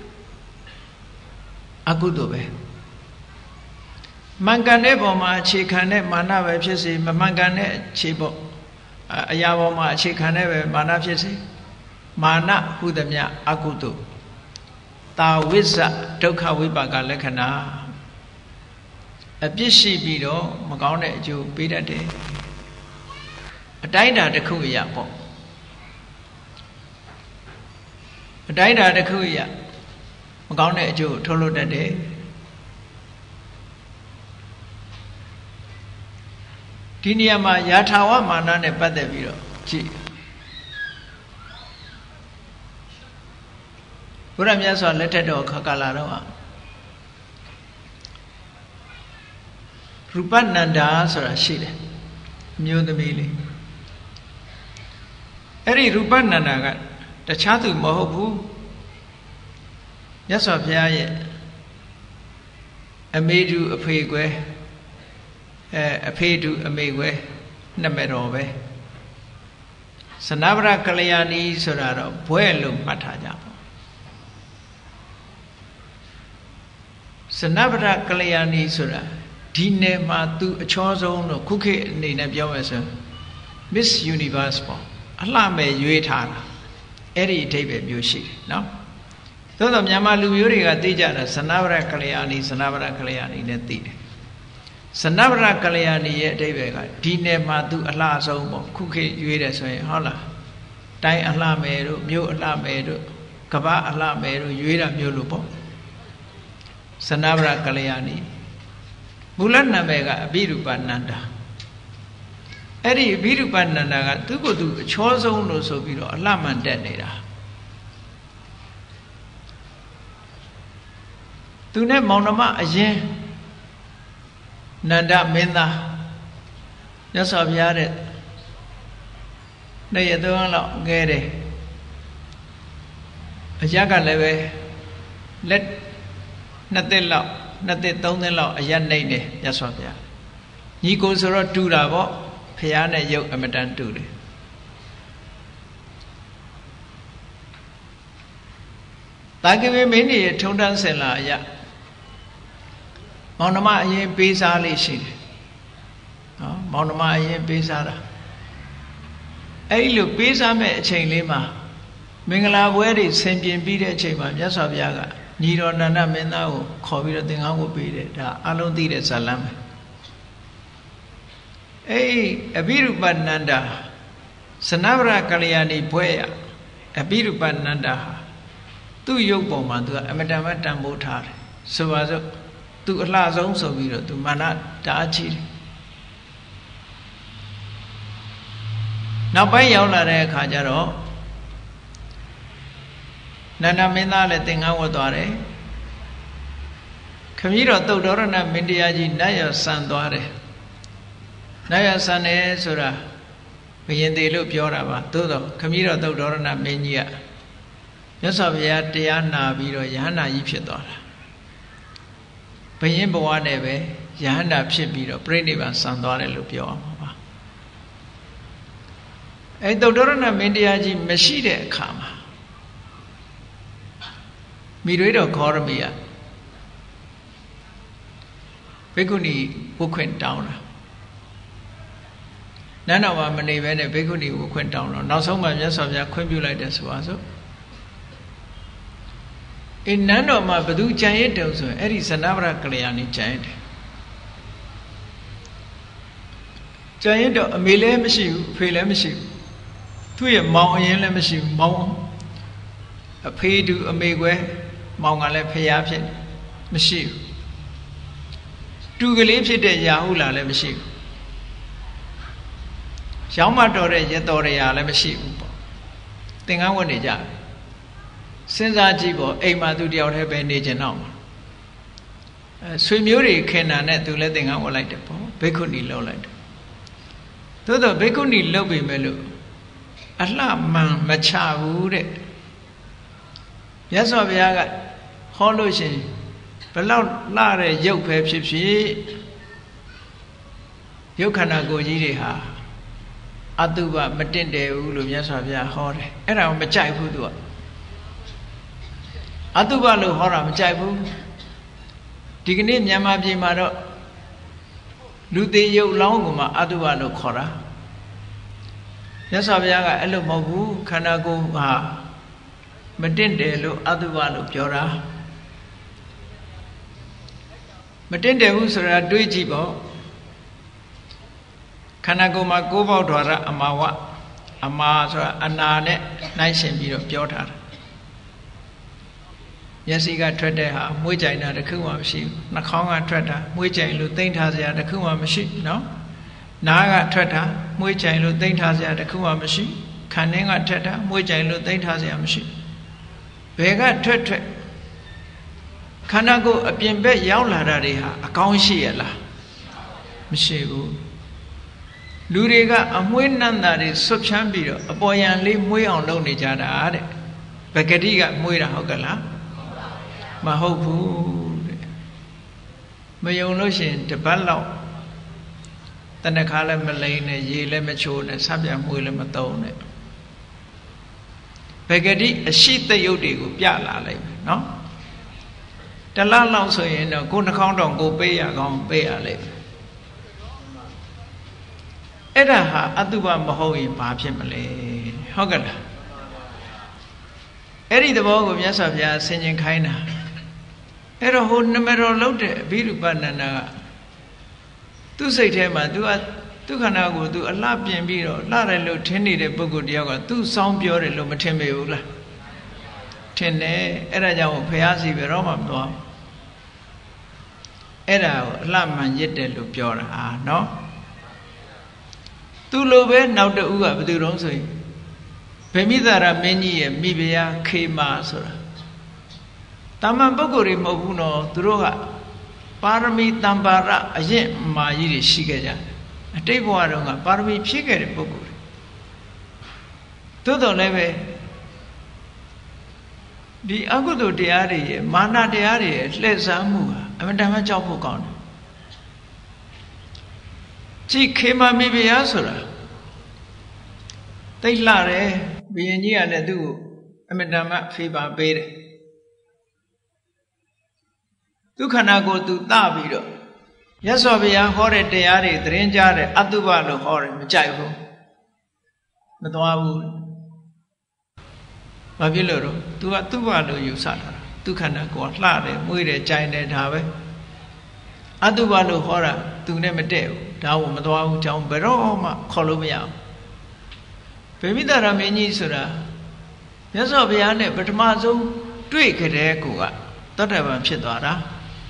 အကုသိုလ်ပဲမှန်ကန်တဲ့ပုံမှာအခြေခံတဲ့မာနပဲဖြစ်စေမမှန်ကန်တဲ့အခြေပေါ်အရာပေါ်မှာအခြေခံတဲ့ပဲမာနဖြစ်စေမာနဟုသမျှအကုသိုလ်တာဝိဇ္ဇဒုက္ခဝိပါကလက္ခဏာအပြစ်ရှိပြီးတော့မကောင်းတဲ့အကျိုးပေးတတ်တယ်အတိုင်းအတာတစ်ခုအရာပေါ့အတိုင်းအတာတစ်ခုအရာမကောင်းတဲ့အကျိုးထုတ်လို့တတ်တယ်ဒီနေရာမှာယာထာဝမာနနဲ့ပတ်သက်ပြီးတော့ကြည့်ဘုရားမြတ်စွာလက်ထက်တော်ခါကာလတော့ရူပနန္ဒာဆိုတာရှိတယ်အမျိုးသမီးလေးအဲ့ဒီရူပနန္ဒာကတခြားသူမဟုတ်ဘူးမြတ်စွာဘုရားရဲ့အမေတူအဖေကွယ်အဲအဖေတူအမေကွယ်နှစ်မဲ့တော်ပဲစနဗရကလျာဏီဆိုတာတော့ဘွဲ့လို့မှတ်ထားကြပါစနဗရကလျာဏီဆိုတာဒီနယ်မှာသူအချောဆုံးတော့ခုခေတ်အနေနဲ့ပြောမယ်ဆို Miss Universe ပေါ့အလှမဲ့ရွေးထားတာအဲ့ဒီအဓိပ္ပာယ်မျိုးရှိတယ်နော်သို့သောမြန်မာလူမျိုးတွေကသိကြတာစနဗရကလျာဏီစနဗရကလျာဏီနဲ့သိတယ်စနဗရကလျာဏီရဲ့အဓိပ္ပာယ်ကဒီနယ်မှာသူအလှဆုံးပေါ့ခုခေတ်ရွေးတယ်ဆိုရင်ဟုတ်လားတိုင်းအလှမဲ့တို့မြို့အလှမဲ့တို့ကမ္ဘာအလှမဲ့တို့ရွေးတာမျိုးလို့ပေါ့စနဗရကလျာဏီမူလနာမည်ကအဘိရူပနန္ဒာအဲ့ဒီအဘိရူပနန္ဒာကသူ့ကိုယ်သူအချောဆုံးလို့ဆိုပြီးတော့အလှမှန်တက်နေတာသူနဲ့မောင်နှမအရင်နန္ဒမင်းသားမြတ်စွာဘုရားတဲ့နှစ်ရက်သုံးလောက်ငဲတယ်အရကလည်းပဲလက်နှစ်သက်လောက်နှစ်သက်သုံးသက်လောက်အရနှိမ့်တယ်မြတ်စွာဘုရားညီကိုဆိုတော့တူတာပေါ့ဘုရားနဲ့ရုပ်အမတန်တူတယ်တာကဝေမင်းကြီးထုံတန်းစင်လာအရမောင်နှမအရင်ပေးစားလေးရှိတယ်နော်မောင်နှမအရင်ပေးစားတာအဲ့ဒီလိုပေးစားမဲ့အချိန်လေးမှာမင်္ဂလာပွဲတွေဆင်ပြင်ပြီးတဲ့အချိန်မှာမြတ်စွာဘုရားကညီတော်နန္ဒမင်းသားကိုခေါ်ပြီးတော့သင်္ကန်းဝတ်ပေးတယ်ဒါအလုံးသိတဲ့ဇာလမ်းပဲအေးအဘိရူပနန္ဒာစနဗရကလျာဏီဘွဲ့ရအဘိရူပနန္ဒာဟာသူ့ရုပ်ပေါ်မှာသူကအမတန်မှတန်ဖိုးထားတယ်ဆိုပါစို့သူအလှဆုံးဆိုပြီးတော့သူမာနတားချီတယ်နောက်ပိုင်းရောက်လာတဲ့အခါကျတော့နန္ဒမင်းသားလည်းသင်္ကန်းဝတ်သွားတယ်ခမည်းတော်သုတ်တော်ရဏမင်းတရားကြီးနတ်ရဆန်သွားတယ်နတ်ရဆန်တယ်ဆိုတာဘယင်သေးလို့ပြောတာပါသို့တော့ခမည်းတော်သုတ်တော်ရဏမင်းကြီးကမြတ်စွာဘုရားတရားနာပြီးတော့ယဟန္တာကြီးဖြစ်သွားတာဘယင်ဘဝနဲ့ပဲယဟန္တာဖြစ်ပြီးတော့ပြိဋိဘံဆန်သွားတယ်လို့ပြောအောင်ပါအဲသုတ်တော်ရဏမင်းတရားကြီးမရှိတဲ့အခါမှာမိတွေတော်ခေါရမီကဘိက္ခုနီဝတ်ခွင့်တောင်းတာ nánတော်မှာမနေဘဲနဲ့ဘိက္ခုနီကိုခွင့်တောင်းတော့နောက်ဆုံးမှမြတ်စွာဘုရားခွင့်ပြုလိုက်တယ်ဆိုပါစို့အေးနန်းတော်မှာဘသူကြံရစ်တုံဆိုရင်အဲ့ဒီဇနဗရကလျာဏီကြံရစ်တယ်ကြံရစ်တော့အမေလည်းမရှိဘူးအဖေလည်းမရှိဘူးသူ့ရဲ့မောင်အရင်လည်းမရှိဘူးမောင်အဖေတူအမေကွယ်မောင်ကလည်းဖျားဖြစ်မရှိဘူးတူကလေးဖြစ်တဲ့ရာဟုလာလည်းမရှိဘူးရောင်းမတော်တဲ့ရတော်ရရာလည်းမရှိဘူးပေါ့သင်္ကန်းဝတ်နေကြစဉ်းစားကြည့်ပေါ့အိမ်မှာသူတယောက်တည်းပဲနေကျင်တော့မှာအဲဆွေမျိုးတွေခင်တာနဲ့သူလည်းသင်္ကန်းဝတ်လိုက်တယ်ပေါ့ဘိက္ခုနီလှုပ်လိုက်တယ်သို့တော့ဘိက္ခုနီလှုပ်ပြီမဲ့လို့အလှမှန်မချဘူးတဲ့မြတ်စွာဘုရားကဟောလို့ရှိရင်ဘလောက်လှတဲ့ရုပ်ပဲဖြစ်ဖြစ်ရုပ်ခန္ဓာကိုယ်ကြီးတွေဟာအတုပမတင့်တယ်ဘူးလို့မြတ်စွာဘုရားဟောတယ်အဲ့ဒါကိုမကြိုက်ဘူးသူကအတုပလို့ဟောတာမကြိုက်ဘူးဒီကနေ့မြန်မာပြည်မှာတော့လူသေးရုပ်လောင်းကိုမှအတုပလို့ခေါ်တာမြတ်စွာဘုရားကအဲ့လိုမဟုတ်ဘူးခန္ဓာကိုယ်ဟာမတင့်တယ်လို့အတုပလို့ပြောတာမတင့်တယ်ဘူးဆိုတာတွေးကြည့်ပေါ့ခန္ဓာကိုယ်မှာကိုးပေါက်ထွာရအမာဝအမာဆိုတာအနာနဲ့နှိုင်းရှင်ပြီးတော့ပြောထားတာမျက်စိကထွက်တဲ့ဟာမွေးကြိုင်တာတခုမှမရှိဘူးနှာခေါင်းကထွက်တာမွေးကြိုင်လို့သိမ့်ထားစရာတခုမှမရှိနော်နားကထွက်တာမွေးကြိုင်လို့သိမ့်ထားစရာတခုမှမရှိခန္ဓာကထွက်တာမွေးကြိုင်လို့သိမ့်ထားစရာမရှိဘယ်ကထွက်ထွက်ခန္ဓာကိုယ်အပြင်ဘက်ရောက်လာတာတွေဟာအကောင်းရှိရလားမရှိဘူးလူတွေကအမွှေးနန္တာတွေဆွတ်ဖြန်းပြီးတော့အပေါ်ယံလေးမွှေးအောင်လုပ်နေကြတာတဲ့ပဂတိကမွှေးတာဟုတ်ကလားမဟုတ်ဘူးတဲ့မယုံလို့ရှိရင်တပတ်လောက်တဏ္ဍခါလည်းမလိမ့်နဲ့ရေလည်းမချိုးနဲ့ဆပ်ပြမွှေးလည်းမသုံးနဲ့ပဂတိအရှိတယုတ်တွေကိုပြလာလိုက်မယ်နော်တလလောက်ဆိုရင်တော့ကိုယ်နှာခေါင်းတောင်ကိုပေးရကောင်းပေးရလိမ့်မယ်အဲ့ဒါဟာအတုပမဟုတ်ရင်ဘာဖြစ်မလဲဟုတ်ကဲ့လားအဲ့ဒီသဘောကိုမြတ်စွာဘုရားဆင်ခြင်ခိုင်းတာအဲ့တော့ဟိုနမတော်လောက်တဲ့အဘိဓုပနန္ဒာကသူ့စိတ်ထဲမှာ तू ကသူ့ခန္ဓာကို तू အလှပြင်ပြီးတော့လှတယ်လို့ထင်နေတဲ့ပုဂ္ဂိုလ်တယောက်က तू စောင်းပြောတယ်လို့မထင်ပေဘူးလားထင်တယ်အဲ့ဒါကြောင့်ဘုရားစီဘယ်တော့မှမသွားဘူးအဲ့ဒါကိုအလှမှန်ရစ်တယ်လို့ပြောတာဟာနော်သူလိုပဲနောက်တူကဘယ်သူတုံးဆိုရင်ဗေမိသာရမင်းကြီးရဲ့မိဖုရားခေမာဆိုတာတာမန်ပုဂ္ဂိုလ်တွေမဟုတ်ဘူးနော်သူတို့ကပါရမီတံပါရအရင်မာကြီးတွေရှိခဲ့ကြတယ်အတိတ်ဘဝတုန်းကပါရမီဖြည့်ခဲ့တဲ့ပုဂ္ဂိုလ်တွေသို့တော်လည်းပဲဒီအကုသိုလ်တရားတွေရဲ့မာနတရားတွေရဲ့လှည့်စားမှုဟာအမှန်တမ်းကြောက်ဖို့ကောင်းတယ်ကြည်ခေမမိဖုရားဆိုတာတိတ်လှတယ်ဘုရင်ကြီးကလည်းသူ့ကိုအမတန်မှဖေးပါပေးတယ်သူခန္ဓာကိုယ်သူသပြီးတော့မြတ်စွာဘုရားဟောတဲ့တရားတွေသတင်းကြားတယ်အတုပလို့ဟောတယ်မကြိုက်ဘူးမသွားဘူးဘာဖြစ်လို့တော့ तू ကတုပလို့ယူဆတာသူခန္ဓာကိုယ်လှတယ်မွေးတယ်ကြိုင်တယ်ဒါပဲအတုပလို့ဟောတာ तू နဲ့မတည့်ဘူးဒါကိုမသွားဘူးကြောင်းဘယ်တော့မှခေါ်လို့မရဘူးဗေမိသာရမင်းကြီးဆိုတာမြတ်စွာဘုရားနဲ့ပထမဆုံးတွေ့ခဲ့တဲ့ကိုကသောတာပန်ဖြစ်သွားတာ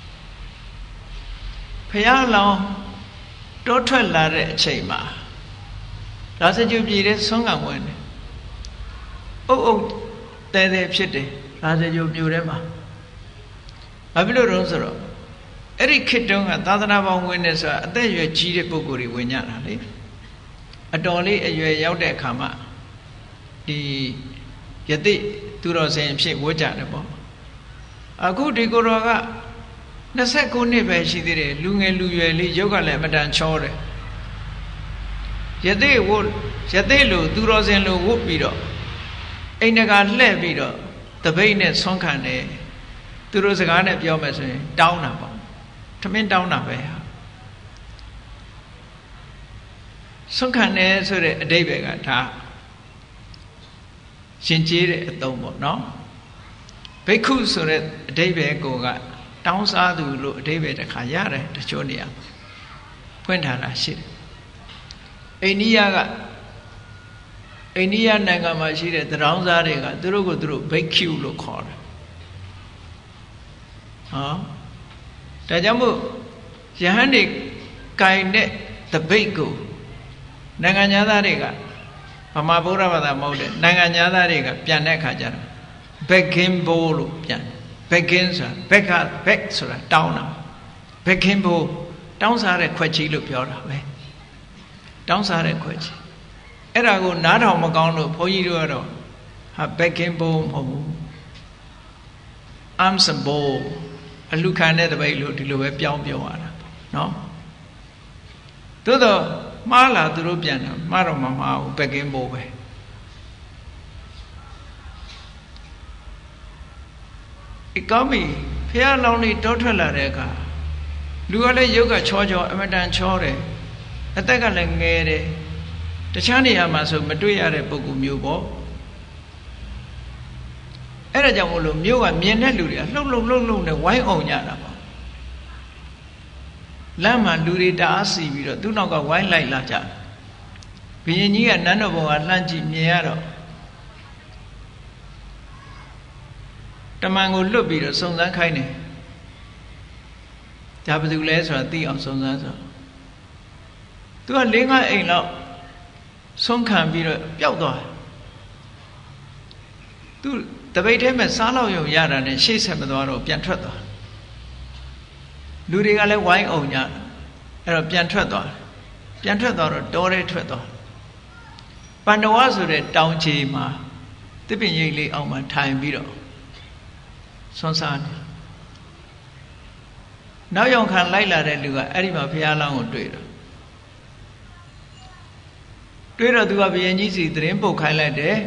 ဘုရားလောင်းတောထွက်လာတဲ့အချိန်မှာရာဇဂုပြည်တဲ့ဆွမ်းကံဝင်တယ်အုပ်အုပ်တဲတဲဖြစ်တယ်ရာဇဂုမြို့ထဲမှာဘာဖြစ်လို့လဲဆိုတော့အဲ့ဒီခေတ်တုန်းကသာသနာပေါင်းဝင်နေဆိုတာအသက်အရွယ်ကြီးတဲ့ပုဂ္ဂိုလ်တွေဝင်ကြတာလေအတော်လေးအရွယ်ရောက်တဲ့အခါမှာဒီယတိသူတော်စင်ဖြစ်ဝတ်ကြတယ်ပေါ့အခုဒီကိုယ်တော်ကနှစ်ဆယ့်ကိုးနှစ်ပဲရှိသေးတယ်လူငယ်လူရွယ်လေးရုပ်ကလည်းအမတန်ချောတယ်ယတိဝတ်ယတိလိုသူတော်စင်လိုဝတ်ပြီးတော့အိမ်တကာလှည့်ပြီးတော့တပိတ်နဲ့ဆွမ်းခံတယ်သူတို့စကားနဲ့ပြောမယ်ဆိုရင်တောင်းတာပေါ့ထမင်းတောင်းတာပဲဆုံးခံတယ်ဆိုတဲ့အဓိပ္ပာယ်ကဒါရှင်ကျေးတဲ့အသုံးပေါ့နော်ဘိက္ခုဆိုတဲ့အဓိပ္ပာယ်ကိုကတောင်းစားသူလို့အဓိပ္ပာယ်တစ်ခါရတယ်တချို့နေရာဖွင့်ထားတာရှိတယ်အိန္ဒိယကအိန္ဒိယနိုင်ငံမှာရှိတဲ့တောင်းစားတွေကသူတို့ကိုသူတို့ဘိက္ခုလို့ခေါ်တယ်ဟောဒါကြောင့်မို့ယဟန်တွေကင်တဲ့တပိတ်ကိုနိုင်ငံသားတွေကဗမာဗုဒ္ဓဘာသာမဟုတ်တဲ့နိုင်ငံသားတွေကပြန်တဲ့အခါကျတော့ဘက်ကင်ဘိုးလို့ပြန်ဘက်ကင်ဆိုတာဘက်ကဘက်ဆိုတာတောင်းတာဘက်ကင်ဘိုးတောင်းစားတဲ့ခွက်ကြီးလို့ပြောတာပဲတောင်းစားတဲ့ခွက်ကြီးအဲ့ဒါကိုနားထောင်မကောင်းလို့ဘုန်းကြီးတို့ကတော့ဟာဘက်ကင်ဘိုးမဟုတ်ဘူးအမ်စဘိုးအလူခံတဲ့တပိတ်လို့ဒီလိုပဲပြောင်းပြောရတာနော်သို့တော့မှားလာသူတို့ပြန်တာမှားတော့မမှားဘူးဘက်ကင်းဖို့ပဲဒီကောင်းပြီဖះလောင်းလေးတောထွက်လာတဲ့အခါလူကလည်းရုပ်ကချောချောအမတန်ချောတယ်အသက်ကလည်းငယ်တယ်တခြားနေရာမှာဆိုမတွေ့ရတဲ့ပုဂ္ဂိုလ်မျိုးပေါ့အဲ့ဒါကြောင့်မို့လို့မြို့ကမြင်တဲ့လူတွေကလှုပ်လှုပ်လှုပ်လှုပ်နဲ့ဝိုင်းအောင်ကြတာပေါ့လမ်းမှာလူတွေတအားစီပြီးတော့သူ့နောက်ကဝိုင်းလိုက်လာကြဘုရင်ကြီးကနန်းတော်ဘုံကလှမ်းကြည့်မြင်ရတော့တမန်ကိုလွတ်ပြီးတော့စုံစမ်းခိုင်းတယ်ဒါဘယ်သူလဲဆိုတာသိအောင်စုံစမ်းဆိုသူကလေးငါအိမ်လောက်ဆုံးခံပြီးတော့ပျောက်သွားသူတပိတ်ထဲမှာစားလောက်ရုံရတာနဲ့ရှေ့ဆက်မသွားတော့ပြန်ထွက်သွားလူတွေကလည်းဝိုင်းအောင်ကြအဲ့တော့ပြန်ထွက်သွားပြန်ထွက်သွားတော့တောထဲထွက်သွားပန္နဝဆိုတဲ့တောင်ချေမှာတစ်ပင်ရိပ်လေးအောက်မှာထိုင်ပြီးတော့ဆွမ်းစားနေနောက်ရောက်ခံလိုက်လာတဲ့လူကအဲ့ဒီမှာဘုရားလောင်းကိုတွေ့တော့တွေ့တော့သူကဘုရင်ကြီးစီသတင်းပုတ်ခိုင်းလိုက်တယ်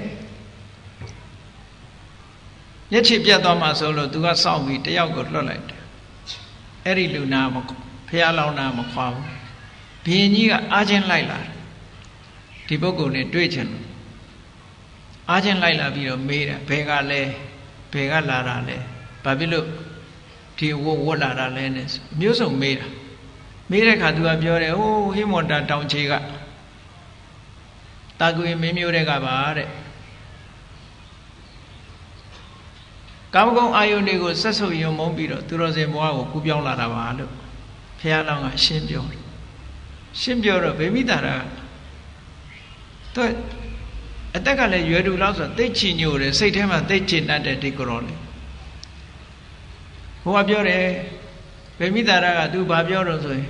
မျက်ခြေပြတ်သွားမှဆိုလို့သူကစောင့်ပြီးတယောက်ကိုလွှတ်လိုက်တယ်အဲ့ဒီလူနာမဖះလောင်းနာမခွာဘူးဘုရင်ကြီးကအားချင်းလိုက်လာတယ်ဒီပုဂ္ဂိုလ်နဲ့တွေ့ချင်လို့အားချင်းလိုက်လာပြီးတော့မေးတယ်ဘယ်ကလဲဘယ်ကလာတာလဲဘာဖြစ်လို့ဒီဝတ်ဝတ်လာတာလဲနဲ့မျိုးစုံမေးတာမေးတဲ့အခါသူကပြောတယ်ဟိုးဟိမွန်တာတောင်ချေကတာကွေမင်းမျိုးတဲ့ကပါတဲ့ကာမဂုဏ်အာယုန်တွေကိုဆက်ဆုပ်ယုံမုန်းပြီးတော့သူတော်စင်ဘဝကိုကူးပြောင်းလာတာပါလို့ဘုရားလောင်းကရှင်းပြောတယ်ရှင်းပြောတော့ဗေမိတာရာသူအတက်ကလည်းရွယ်တူလောက်ဆိုသိချီညိုတယ်စိတ်ထဲမှာသိချင်တတ်တဲ့ဒီကရောလေဘုရားပြောတယ်ဗေမိတာရာကသူဘာပြောတော့ဆိုရင်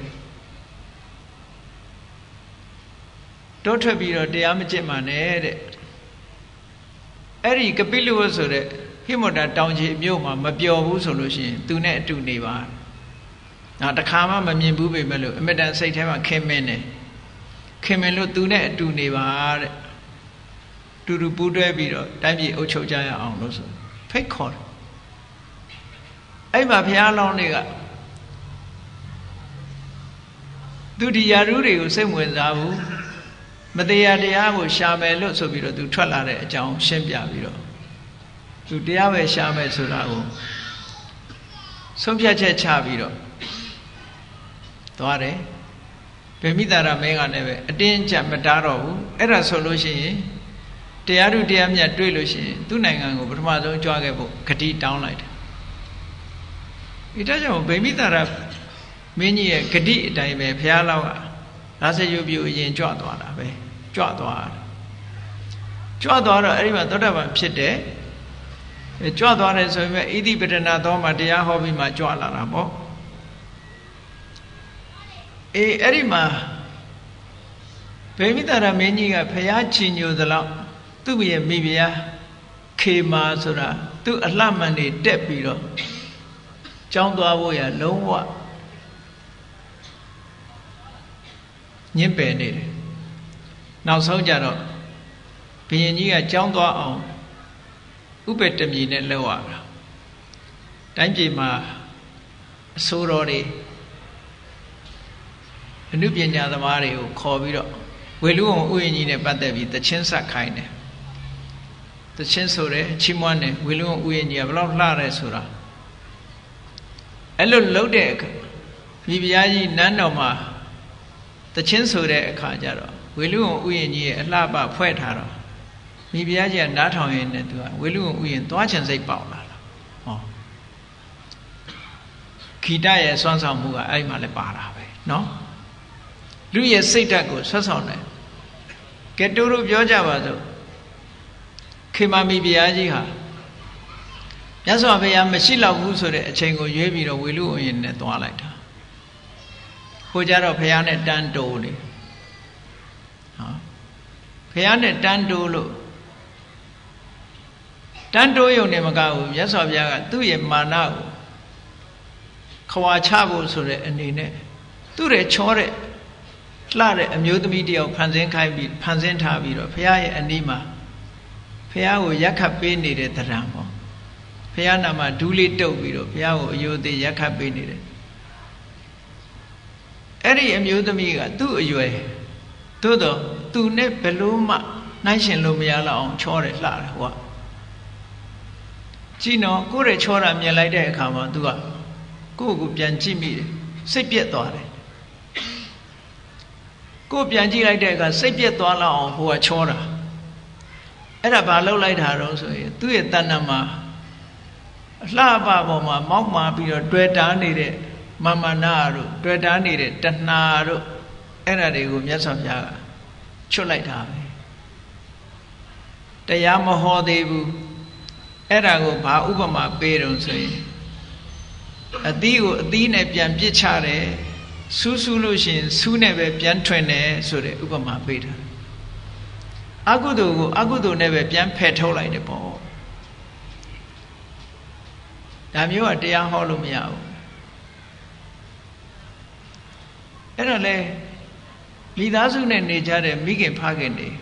တောထွက်ပြီးတော့တရားမကျင့်မှနဲ့တဲ့အဲ့ဒီကပိလဝတ်ဆိုတဲ့ဟိမတာတောင်ကြီးမြို့မှာမပျော်ဘူးဆိုလို့ရှိရင်သူနဲ့အတူနေပါငါတခါမှမမြင်ဘူးပဲမလို့အမတန်စိတ်ထဲမှာခင်မင်းတယ်ခင်မင်းလို့သူနဲ့အတူနေပါတဲ့တူတူပူးတွဲပြီးတော့တိုင်းပြည်အုပ်ချုပ်ကြရအောင်လို့ဆိုဖိတ်ခေါ်တယ်အဲ့မှာဘုရားလောင်းတွေကသူဒီယာရုတွေကိုစိတ်ဝင်စားဘူးမတရားတရားကိုရှာမယ်လို့ဆိုပြီးတော့သူထွက်လာတဲ့အကြောင်းရှင်းပြပြီးတော့သူတရားပဲရှာမယ်ဆိုတာကိုဆုံးဖြတ်ချက်ချပြီးတော့သွားတယ်ဗေမိတာရမင်းကလည်းပဲအတင်းကြပ်မတားတော့ဘူးအဲ့ဒါဆိုလို့ရှိရင်တရားသူတရားမြတ်တွေ့လို့ရှိရင်သူ့နိုင်ငံကိုပထမဆုံးကြွားခဲ့ဖို့ဂတိတောင်းလိုက်တယ်ဒီတော့ကြောင့်ဗေမိတာရမင်းကြီးရဲ့ဂတိအတိုင်းပဲဘုရားလောင်းကရာဇယုပြုအရင်ကြွသွားတာပဲကြွသွားတာကြွသွားတော့အဲ့ဒီမှာသောတာပန်ဖြစ်တယ်ကြွသွားတယ်ဆိုရင်ဣတိပတနာတော်မှာတရားဟောပြီးမှကြွလာတာပေါ့အေးအဲ့ဒီမှာဗေမိတာရမင်းကြီးကဖျားချီညိုသလောက်သူ့ရဲ့မိဖုရားခေမာဆိုတာသူ့အလှမှန်တွေတက်ပြီးတော့ကြောင်းသွားဖို့ရလုံးဝညှင်းပယ်နေတယ်နောက်ဆုံးကြတော့ဘုရင်ကြီးကကြောင်းသွားအောင်ဥပ္ပတ္တမီနဲ့လောက်ရတာတိုင်းပြည်မှာအစိုးရတွေအနုပညာသမားတွေကိုခေါ်ပြီးတော့ဝေလူအောင်ဥယျာဉ်ကြီးနဲ့ပတ်သက်ပြီးတချင်းဆက်ခိုင်းတယ်တချင်းဆိုတယ်ချီးမွမ်းတယ်ဝေလူအောင်ဥယျာဉ်ကြီးကဘယ်လောက်လှရဲဆိုတာအဲ့လိုလှုပ်တဲ့အခါမိဖုရားကြီးနန်းတော်မှာတချင်းဆိုတဲ့အခါကျတော့ဝေလူအောင်ဥယျာဉ်ကြီးရဲ့အလှပဖွဲ့ထားတော့မိဖုရားကြီးကနားထောင်ရင်းနဲ့သူကဝေလူအောင်ဥယျာဉ်သွားချင်စိတ်ပေါက်လာတာဟောဂီတရဲ့စွမ်းဆောင်မှုကအဲ့မှာလည်းပါတာပဲနော်လူရဲ့စိတ်ဓာတ်ကိုဆွတ်ဆောင်တယ်ကဲတူတို့ပြောကြပါစို့ခေမာမိဖုရားကြီးဟာမြတ်စွာဘုရားမရှိတော့ဘူးဆိုတဲ့အချိန်ကိုရွေးပြီးတော့ဝေလူဥယျာဉ်နဲ့သွားလိုက်တာဟိုကြတော့ဘုရားနဲ့တန်းတိုးနေဟောဘုရားနဲ့တန်းတိုးလို့တန်းတိုးရုံနဲ့မကဘူးမြတ်စွာဘုရားကသူ့ရဲ့မာနကိုခွာချဖို့ဆိုတဲ့အနေနဲ့သူ့ရဲ့ချောတဲ့လှတဲ့အမျိုးသမီးတယောက်ဖန်ဆင်းခိုင်းပြီးဖန်ဆင်းထားပြီးတော့ဘုရားရဲ့အနီးမှာဘုရားကိုရက်ခတ်ပေးနေတဲ့တရံပေါ့ဘုရားနာမှာဒူးလေးတုပ်ပြီးတော့ဘုရားကိုအယုသေးရက်ခတ်ပေးနေတယ်အဲ့ဒီအမျိုးသမီးကသူ့အရွယ်သို့တော့သူနဲ့ဘယ်လို့မှနှိုင်းရှင်လို့မရတော့အောင်ချောတယ်လှတယ်ဟိုကကြည့်နော်ကိုယ့်ရဲ့ချောတာမြင်လိုက်တဲ့အခါမှာသူကကိုယ့်ကိုပြန်ကြည့်မိတယ်စိတ်ပြက်သွားတယ်ကိုပြန်ကြည့်လိုက်တဲ့အခါစိတ်ပြက်သွားလောက်အောင်ဟိုကချောတာအဲ့ဒါဘာလှုပ်လိုက်တာတော့ဆိုရင်သူ့ရဲ့တဏ္ဍမှာအလှပပေါ်မှာမောက်မာပြီးတော့တွေ့တာနေတဲ့မမနာတို့တွေ့တာနေတဲ့တဏှာတို့အဲ့ဒါတွေကိုမြတ်စွာဘုရားကချွတ်လိုက်တာပဲတရားမဟောသေးဘူးအဲ့ဒါကိုဘာဥပမာပေးတော့ဆိုရင်အသီးကိုအသီးနဲ့ပြန်ပြစ်ချတယ်ဆူးဆူးလို့ရှိရင်ဆူးနဲ့ပဲပြန်ထွင်တယ်ဆိုတဲ့ဥပမာပေးတာအကုသိုလ်ကိုအကုသိုလ်နဲ့ပဲပြန်ဖယ်ထုတ်လိုက်တယ်ပေါ့ဒါမျိုးကတရားဟောလို့မရဘူးအဲ့တော့လေမိသားစုနဲ့နေကြတဲ့မိခင်ဖခင်တွေ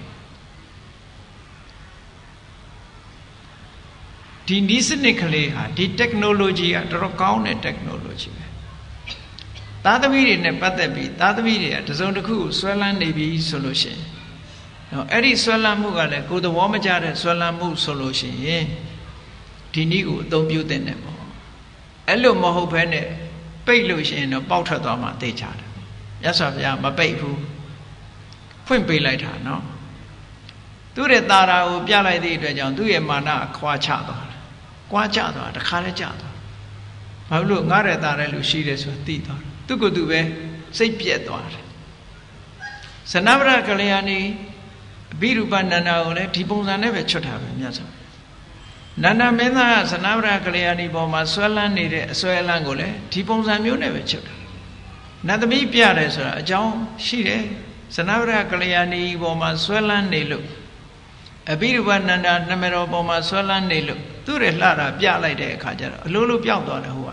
ဒီနီးစနစ်ကလေးဟာဒီ technology ကတော်တော်ကောင်းတဲ့ technology ပဲသားသမီးတွေနဲ့ပတ်သက်ပြီးသားသမီးတွေကတစုံတစ်ခုကိုဆွဲလန်းနေပြီဆိုလို့ရှိရင်နော်အဲ့ဒီဆွဲလန်းမှုကလည်းကိုယ်သဘောမကျတဲ့ဆွဲလန်းမှုဆိုလို့ရှိရင်ဒီနည်းကိုအသုံးပြုတဲ့နဲ့ပေါ့အဲ့လိုမဟုတ်ဘဲနဲ့ပိတ်လို့ရှိရင်တော့ပေါက်ထွက်သွားမှသိချတယ်မြတ်စွာဘုရားမပိတ်ဘူးဖွင့်ပေးလိုက်တာနော်သူ့ရဲ့တာရာကိုပြလိုက်တဲ့အတွက်ကြောင့်သူ့ရဲ့မာနခွာချသွားတယ်ကွာချသွားတခါလဲကျသွားဘာလို့ငါရဲ့တာတဲ့လူရှိတယ်ဆိုသိသွားတယ်သူကသူပဲစိတ်ပြက်သွားတယ်ဇနဗရကလျာဏီအဘိရူပနန္ဒာကိုလည်းဒီပုံစံနဲ့ပဲချွတ်တာပဲမြတ်စွာနန္ဒမင်းသားကဇနဗရကလျာဏီပေါ်မှာဆွဲလန်းနေတဲ့အဆွဲလန်းကိုလည်းဒီပုံစံမျိုးနဲ့ပဲချွတ်တာနတ်သမီးပြတယ်ဆိုတာအကြောင်းရှိတယ်ဇနဗရကလျာဏီပေါ်မှာဆွဲလန်းနေလို့အဘိရူပနန္ဒာနမတော်ပေါ်မှာဆွဲလန်းနေလို့သူ့ရဲ့လှတာပြလိုက်တဲ့အခါကျတော့အလိုလိုပြောက်သွားတယ်ဟိုက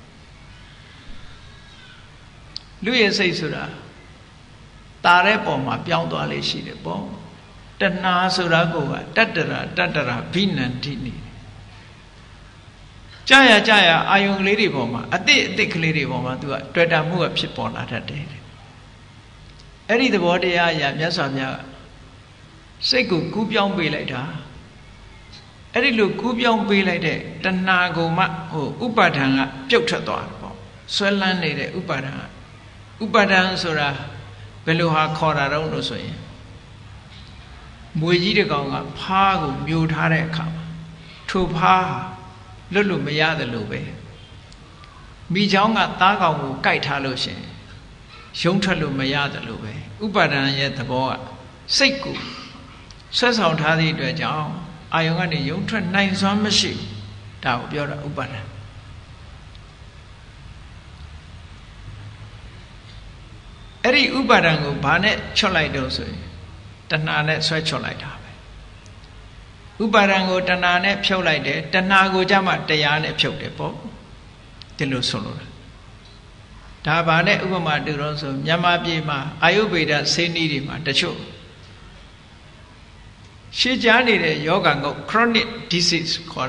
လူရဲ့စိတ်ဆိုတာတာတဲ့ပုံမှာပြောင်းသွားလေရှိတယ်ပေါ့တဏှာဆိုတာကိုကတတ္တရာတတ္တရာဘိနန္တိနေကြာရကြာရအာယုံကလေးတွေပေါ်မှာအတိအတိကလေးတွေပေါ်မှာသူကတွေ့တာမှုကဖြစ်ပေါ်လာတတ်တယ်အဲ့ဒီသဘောတရားအရာမြတ်စွာဘုရားစိတ်ကိုကူးပြောင်းပေးလိုက်တာအဲ့ဒီလိုကူးပြောင်းပေးလိုက်တဲ့တဏှာကိုမှဟိုဥပါဒံကပြုတ်ထွက်သွားတယ်ပေါ့ဆွဲလန်းနေတဲ့ဥပါဒံဥပါဒံဆိုတာဘယ်လိုဟာခေါ်တာတော့လို့ဆိုရင်မွေကြီးတစ်ကောင်ကဖားကိုမြိုထားတဲ့အခါမှာထိုဖားဟာလွတ်လို့မရတယ်လို့ပဲမိချောင်းကသားကောင်ကိုကြိုက်ထားလို့ရှင်ရုံထွက်လို့မရတယ်လို့ပဲဥပါဒံရဲ့သဘောကစိတ်ကိုဆွဲဆောင်ထားသည့်အတွက်ကြောင့်အာယုံကနေရုံထွက်နိုင်စွမ်းမရှိဒါကိုပြောတာဥပါဒံအဲ့ဒီဥပါဒံကိုဘာနဲ့ချွတ်လိုက်တော့ဆိုရင်တဏှာနဲ့ဆွဲချွတ်လိုက်တာပဲဥပါဒံကိုတဏှာနဲ့ဖြုတ်လိုက်တယ်တဏှာကိုကြမှာတရားနဲ့ဖြုတ်တယ်ပေါ့ဒီလိုဆိုလို့ဒါဘာနဲ့ဥပမာတူတော့ဆိုမြန်မာပြည်မှာအာယုဗေဒဆေးနည်းတွေမှာတချို့ရှေ့ကြားနေတဲ့ယောဂငုတ် chronic disease ခေါ်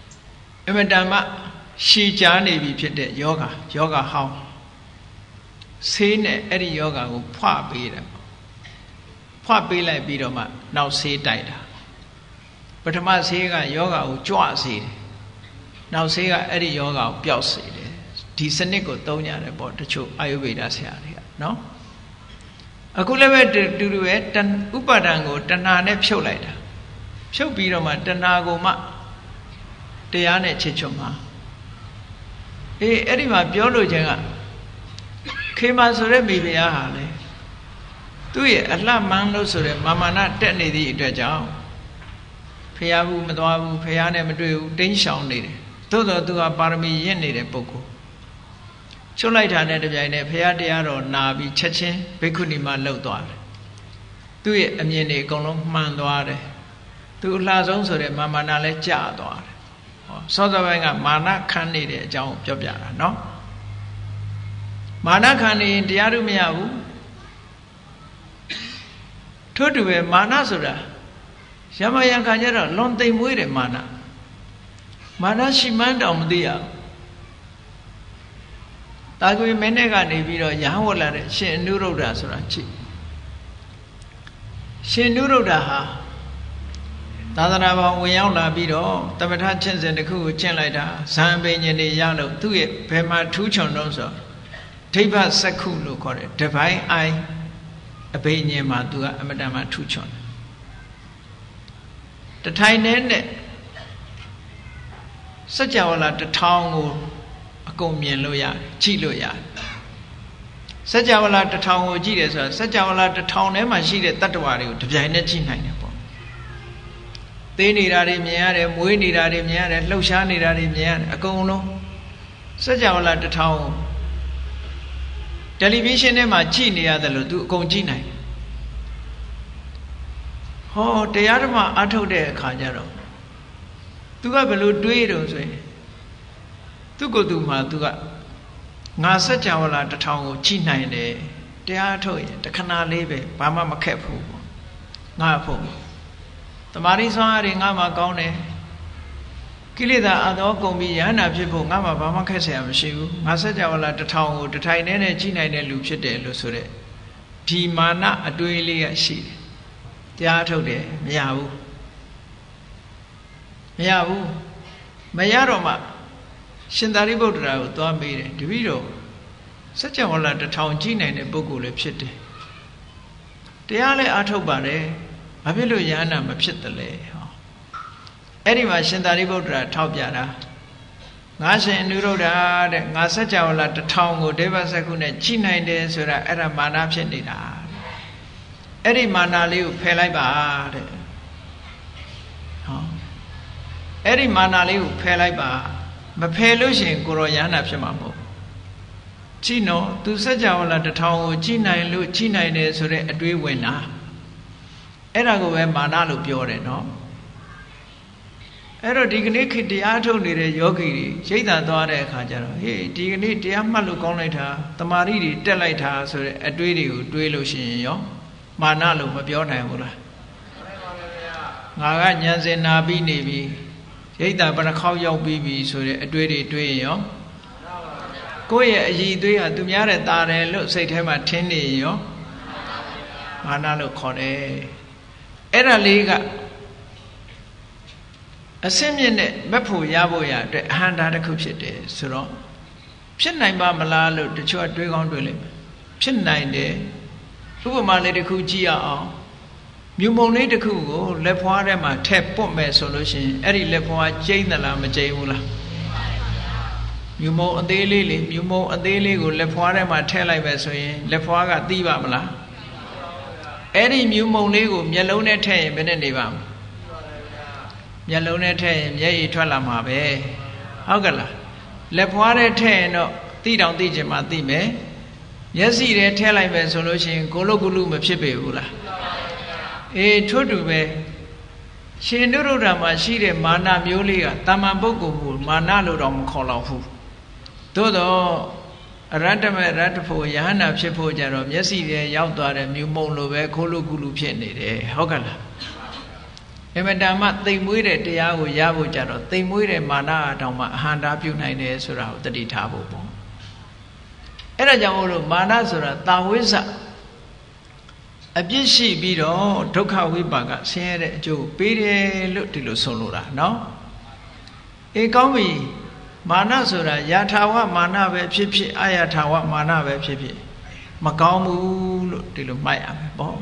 တဲ့အမတန်မှရှည်ကြားနေပြီဖြစ်တဲ့ယောဂယောဂဟောင်း xế này ấy đi yoga của phá bì đó phá bì lại bì đó mà nào xế đại đó bắt đầu mà xế cái yoga của chua xế nào xế cái ấy đi yoga của béo xế thì sinh nhật của tôi nhà này bỏ được chỗ Ayurveda xe đấy nó à cũng là về từ từ về tân upadang của tân hà này phiêu lại đó phiêu bì đó mà tân hà của màတရားနဲ့ချစ်ချွတ်မှာအေးအဲ့ဒီမှာပြောလို့ခြင်းကခေမာဆိုတဲ့မိဖုရားဟာလေသူ့ရဲ့အလှမှန်းလို့ဆိုတဲ့မာမာနတက်နေသည့်အတွက်ကြောင့်ဖုရားဘူးမသွားဘူးဖုရားနဲ့မတွေ့ဘူးတင်းရှောင်နေတယ်သို့တော်သူကပါရမီရင့်နေတဲ့ပုဂ္ဂိုလ်ချွတ်လိုက်တာနဲ့တပြိုင်နက်ဖုရားတရားတော်နာပြီးချက်ချင်းဘိက္ခုနီမလှုပ်သွားတယ်သူ့ရဲ့အမြင်တွေအကုန်လုံးမှန်သွားတယ်သူအလှဆုံးဆိုတဲ့မာမာနလည်းကျသွားတယ်စောစောပိုင်းကမာနခံနေတဲ့အကြောင်းကိုပြောပြတာเนาะမာနခံနေရင်တရားဓုမရဘူးထို့တူပဲမာနဆိုတာရမယံခံကြတော့လွန်သိမ်မွေးတယ်မာနမာနရှိမှန်းတောင်မသိရဘူးတာကွေမင်းနဲ့ကနေပြီးတော့ရဟန်းဝတ်လာတဲ့ရှင်အနုရုဒ္ဓဆိုတာကြည့်ရှင်အနုရုဒ္ဓဟာသာသနာပေါင်းဝင်ရောက်လာပြီးတော့တမထကျင့်စဉ်တစ်ခုကိုကျင့်လိုက်တာဇံပိညင်တွေရလို့သူ့ရဲ့ဘယ်မှာထူးချွန်တော့ဆိုဒိဗ္ဗစက္ခုလို့ခေါ်တယ် divine eye အပိညင်မှာသူကအမတန်မှထူးချွန်တယ်တထိုင်နဲ့နဲ့စัจ java လာတစ်ထောင်ကိုအကုန်မြင်လို့ရတယ်ကြည့်လို့ရတယ်စัจ java လာတစ်ထောင်ကိုကြည့်တယ်ဆိုတာစัจ java လာတစ်ထောင်ထဲမှာရှိတဲ့တတ္တဝါတွေကိုတပြိုင်နက်ကြည့်နိုင်တယ်သေးနေတာတွေမြင်ရတယ်မွေးနေတာတွေမြင်ရတယ်လှုပ်ရှားနေတာတွေမြင်ရတယ်အကုန်လုံးစัจ java လာတစ်ထောင်တယ်လီဗီရှင်းထဲမှာကြည့်နေရတယ်လို့သူအကုန်ကြည့်နိုင်ဟောတရားဓမ္မအထုတ်တဲ့အခါကျတော့သူကဘယ်လိုတွေးတုံဆိုရင်သူ့ကိုယ်သူမှသူကငါစัจ java လာတစ်ထောင်ကိုကြည့်နိုင်တယ်တရားအထုတ်ရင်တခဏလေးပဲဘာမှမခက်ဘူးပေါ့ငါဖို့တမာရီဆွမ်းအားတွေငါမှကောင်းတယ်ကိလေသာအသောကုန်ပြီးယန္နာဖြစ်ဖို့ငါမှဘာမှခက်เสียမရှိဘူးငါစัจ java လာတစ်ထောင်ကိုတစ်ထိုင်နဲ့နဲ့ကြည့်နိုင်တဲ့လူဖြစ်တယ်လို့ဆိုတဲ့ဒီမာနအတွေးလေးရရှိတယ်တရားထုတ်တယ်မရဘူးမရဘူးမရတော့မှရှင်သာရိပုတ္တရာကိုသွားမေးတယ်တပည့်တော်စัจ java လာတစ်ထောင်ကြည့်နိုင်တဲ့ပုဂ္ဂိုလ်လည်းဖြစ်တယ်တရားလည်းအထုတ်ပါတယ်ဘာဖြစ်လို့ယန္နာမဖြစ်တယ်လဲဟောအဲ့ဒီမှာရှင်သာရိပုတ္တရာထောက်ပြတာငါရှင်အနုရုဒ္ဓတဲ့ငါစัจ java လာတစ်ထောင်ကိုဒေဝစက္ခုနဲ့ကြည့်နိုင်တယ်ဆိုတာအဲ့ဒါမာနဖြစ်နေတာအဲ့ဒီမာနလေးကိုဖယ်လိုက်ပါတဲ့ဟောအဲ့ဒီမာနလေးကိုဖယ်လိုက်ပါမဖယ်လို့ရှိရင်ကိုရောယန္နာဖြစ်မှာမဟုတ်ကြည့်နော်သူစัจ java လာတစ်ထောင်ကိုကြည့်နိုင်လို့ကြည့်နိုင်တယ်ဆိုတဲ့အတွေးဝင်တာအဲ့ဒါကိုပဲမာနလို့ပြောတယ်နော်အဲ့တော့ဒီကနေ့ခေတ်တရားထုတ်နေတဲ့ယောဂီတွေရိတ်သာသွားတဲ့အခါကျတော့ဟေးဒီကနေ့တရားမှတ်လို့ကောင်းလိုက်တာတမာရီတွေတက်လိုက်တာဆိုတဲ့အတွေးတွေကိုတွေးလို့ရှိရင်ရောမာနလို့မပြောနိုင်ဘူးလားငါကဉာဏ်စင်နာပြီးနေပြီရိတ်သာဘယ်နှခေါက်ရောက်ပြီးပြီဆိုတဲ့အတွေးတွေတွေးရင်ရောကိုယ့်ရဲ့အည်သွေးဟာသူများတဲ့တာတယ်လို့စိတ်ထဲမှာထင်နေရင်ရောမာနလို့ခေါ်တယ်အဲ့ဒါလေးကအစင်းမြင့်နဲ့မက်ဖို့ရဖို့ရအတွက်အဟန္တာတစ်ခုဖြစ်တယ်ဆိုတော့ဖြစ်နိုင်ပါမလားလို့တချို့တွေးကောင်းတွေးလိုက်ဖြစ်နိုင်တယ်ဥပမာလေးတစ်ခုကြည့်ရအောင်မြူမုံလေးတစ်ခုကိုလက်ဖွားထဲမှာထည့်ပွတ်မယ်ဆိုလို့ရှိရင်အဲ့ဒီလက်ဖွားကျိန်းသလားမကျိန်းဘူးလားမြူမုံအသေးလေးလေမြူမုံအသေးလေးကိုလက်ဖွားထဲမှာထည့်လိုက်မယ်ဆိုရင်လက်ဖွားကသိပါမလားအဲ့ဒီမြူမုံလေးကိုမျက်လုံးနဲ့ထည့်ရင်ဘယ်နဲ့နေပါမလဲမျက်လုံးနဲ့ထည့်ရင်မျက်ရည်ထွက်လာမှာပဲဟုတ်ကလားလက်ဖွားထဲထည့်ရင်တော့သိတောင်သိချင်မှသိမယ်မျက်စိထဲထည့်လိုက်မယ်ဆိုလို့ရှိရင်ကိုလုကုလုမဖြစ်ပေဘူးလားအေးထို့တူပဲရှင်နုရုဒ္ဓမှာရှိတဲ့မာနမျိုးလေးကတာမန်ပုဂ္ဂိုလ်ကိုမာနလို့တော့မခေါ်တော့ဘူးသို့တော့အရတ္တမေရတ္တဖို့ယဟန္တာဖြစ်ဖို့ကြတော့မျက်စိထဲရောက်သွားတဲ့မြူမုံလိုပဲခိုးလုကုလုဖြစ်နေတယ်ဟုတ်ကလားအမတန်မှသိမ်မွေးတဲ့တရားကိုရဖို့ကြတော့သိမ်မွေးတဲ့မာနအတောင်မှအဟန္တာပြုနိုင်တယ်ဆိုတာကိုတတိထားဖို့ပေါ့အဲ့ဒါကြောင့်မို့လို့မာနဆိုတာတာဝိဇ္ဇအပြစ်ရှိပြီးတော့ဒုက္ခဝိပါကဆင်းရဲတဲ့အကျိုးပေးတယ်လို့ဒီလိုဆိုလိုတာနော်အေးကောင်းပြီမာနဆိုတာယာထာဝမာနပဲဖြစ်ဖြစ်အာယာထာဝမာနပဲဖြစ်ဖြစ်မကောင်းဘူးလို့ဒီလိုမှတ်ရမယ်ပေါ့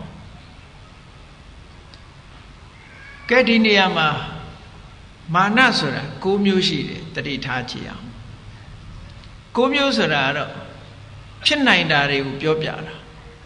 ကဲဒီနေရာမှာမာနဆိုတာ၉မျိုးရှိတယ်တတိထားကြည့်အောင်၉မျိုးဆိုတာကတော့ဖြစ်နိုင်တာတွေကိုပြောပြတာ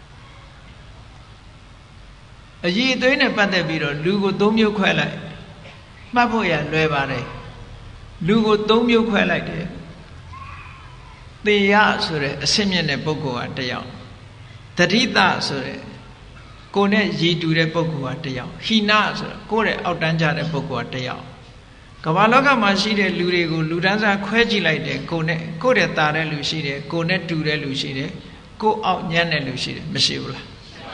အရေးအသွေးနဲ့ပတ်သက်ပြီးတော့လူကို၃မျိုးခွဲလိုက်မှတ်ဖို့ရလွယ်ပါတယ်လူကို၃မျိုးခွဲလိုက်တယ်သေယဆိုတဲ့အစစ်မြင့်တဲ့ပုဂ္ဂိုလ်ကတစ်ယောက်တတိတဆိုတဲ့ကိုယ်နဲ့ရည်တူတဲ့ပုဂ္ဂိုလ်ကတစ်ယောက်ဟိနဆိုတော့ကိုယ်ရဲ့အောက်တန်းကျတဲ့ပုဂ္ဂိုလ်ကတစ်ယောက်ကမ္ဘာလောကမှာရှိတဲ့လူတွေကိုလူတန်းစားခွဲကြည့်လိုက်တယ်ကိုယ်နဲ့ကိုယ်တဲ့တာတဲ့လူရှိတယ်ကိုယ်နဲ့တူတဲ့လူရှိတယ်ကိုယ်အောက်ညံ့တဲ့လူရှိတယ်မရှိဘူးလား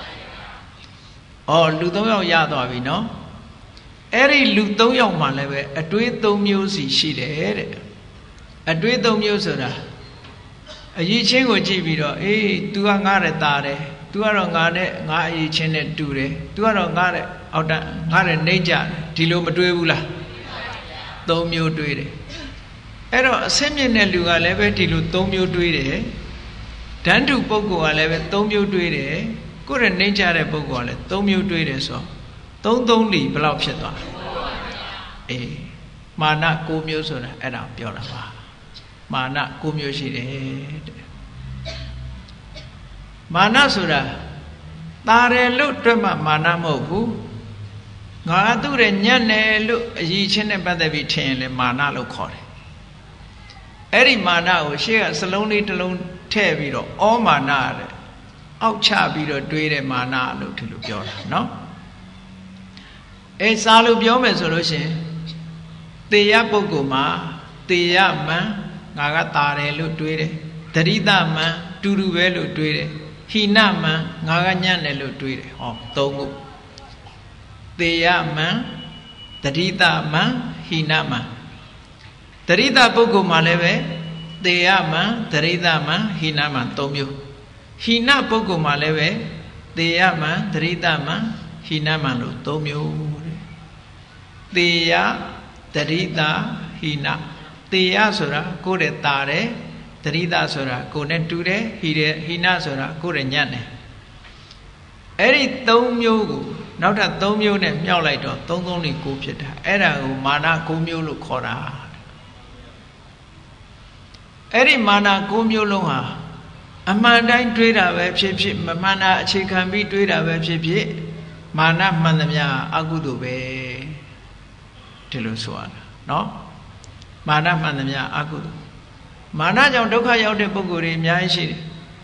အော်လူ၃ယောက်ရသွားပြီနော်အဲ့ဒီလူ၃ယောက်မှလည်းပဲအတွေး၃မျိုးစီရှိတယ်တဲ့အတွေး၃မျိုးဆိုတာအရေးချင်းကိုကြည့်ပြီးတော့အေး तू ကငါတဲ့တာတယ် तू ကတော့ငါနဲ့ငါအရေးချင်းနဲ့တူတယ် तू ကတော့ငါတဲ့အောက်တန်းငါတဲ့နှိမ့်ကြတယ်ဒီလိုမတွေးဘူးလား၃မျိုးတွေးတယ်အဲ့တော့အဆင့်မြင့်တဲ့လူကလည်းပဲဒီလို၃မျိုးတွေးတယ်ဓာန်တုပုဂ္ဂိုလ်ကလည်းပဲ၃မျိုးတွေးတယ်ကိုယ်ရဲ့နှိမ့်ကြတဲ့ပုဂ္ဂိုလ်ကလည်း၃မျိုးတွေးတယ်ဆိုတော့၃၃လီဘယ်လောက်ဖြစ်သွားအေးမာန၉မျိုးဆိုတာအဲ့ဒါပြောတာပါမာန၉မျိုးရှိတယ်တဲ့မာနဆိုတာတာတယ်လို့တွက်မှမာနမဟုတ်ဘူးငါသူ့ရဲ့ညံ့တယ်လို့အရေးချင်းနဲ့ပတ်သက်ပြီးထင်ရင်လည်းမာနလို့ခေါ်တယ်အဲ့ဒီမာနကိုရှေ့ကစလုံးလေးတစ်လုံးထည့်ပြီးတော့ဩမာနတဲ့အောက်ချပြီးတော့တွေးတဲ့မာနလို့ဒီလိုပြောတာနော်အဲစာလို့ပြောမယ်ဆိုလို့ရှိရင်တေယပုဂ္ဂိုလ်မှာတေယမံငါကတာတယ်လို့တွေးတယ်တရိတမံတူတူပဲလို့တွေးတယ်ဟိနမံငါကညံ့တယ်လို့တွေးတယ်ဟောသုံးခုတေယမံတရိတမံဟိနမံတရိတပုဂ္ဂိုလ်မှာလည်းပဲတေယမံတရိတမံဟိနမံသုံးမျိုးဟိနပုဂ္ဂိုလ်မှာလည်းပဲတေယမံတရိတမံဟိနမံလို့သုံးမျိုးတဲ့တေယတရိတဟိနတေယဆိုတာကိုယ်ရဲ့တာတယ်တရိတဆိုတာကိုယ်နဲ့တူတယ်ဟိတဲ့ဟိနဆိုတာကိုယ်ရဲ့ညံ့တယ်အဲ့ဒီသုံးမျိုးကိုနောက်ထပ်သုံးမျိုးနဲ့မြောက်လိုက်တော့သုံးသုံးလေးကိုဖြစ်တာအဲ့ဒါကိုမာန၉မျိုးလို့ခေါ်တာအဲ့ဒီမာန၉မျိုးလုံးဟာအမှန်တိုင်းတွေးတာပဲဖြစ်ဖြစ်မမှန်တာအခြေခံပြီးတွေးတာပဲဖြစ်ဖြစ်မာနမှန်သမျှအကုသိုလ်ပဲဒီလိုဆိုရတာနော်မာနမှန်သမျှအကုသိုလ်မာနကြောင့်ဒုက္ခရောက်တဲ့ပုဂ္ဂိုလ်တွေအများကြီးရှိတယ်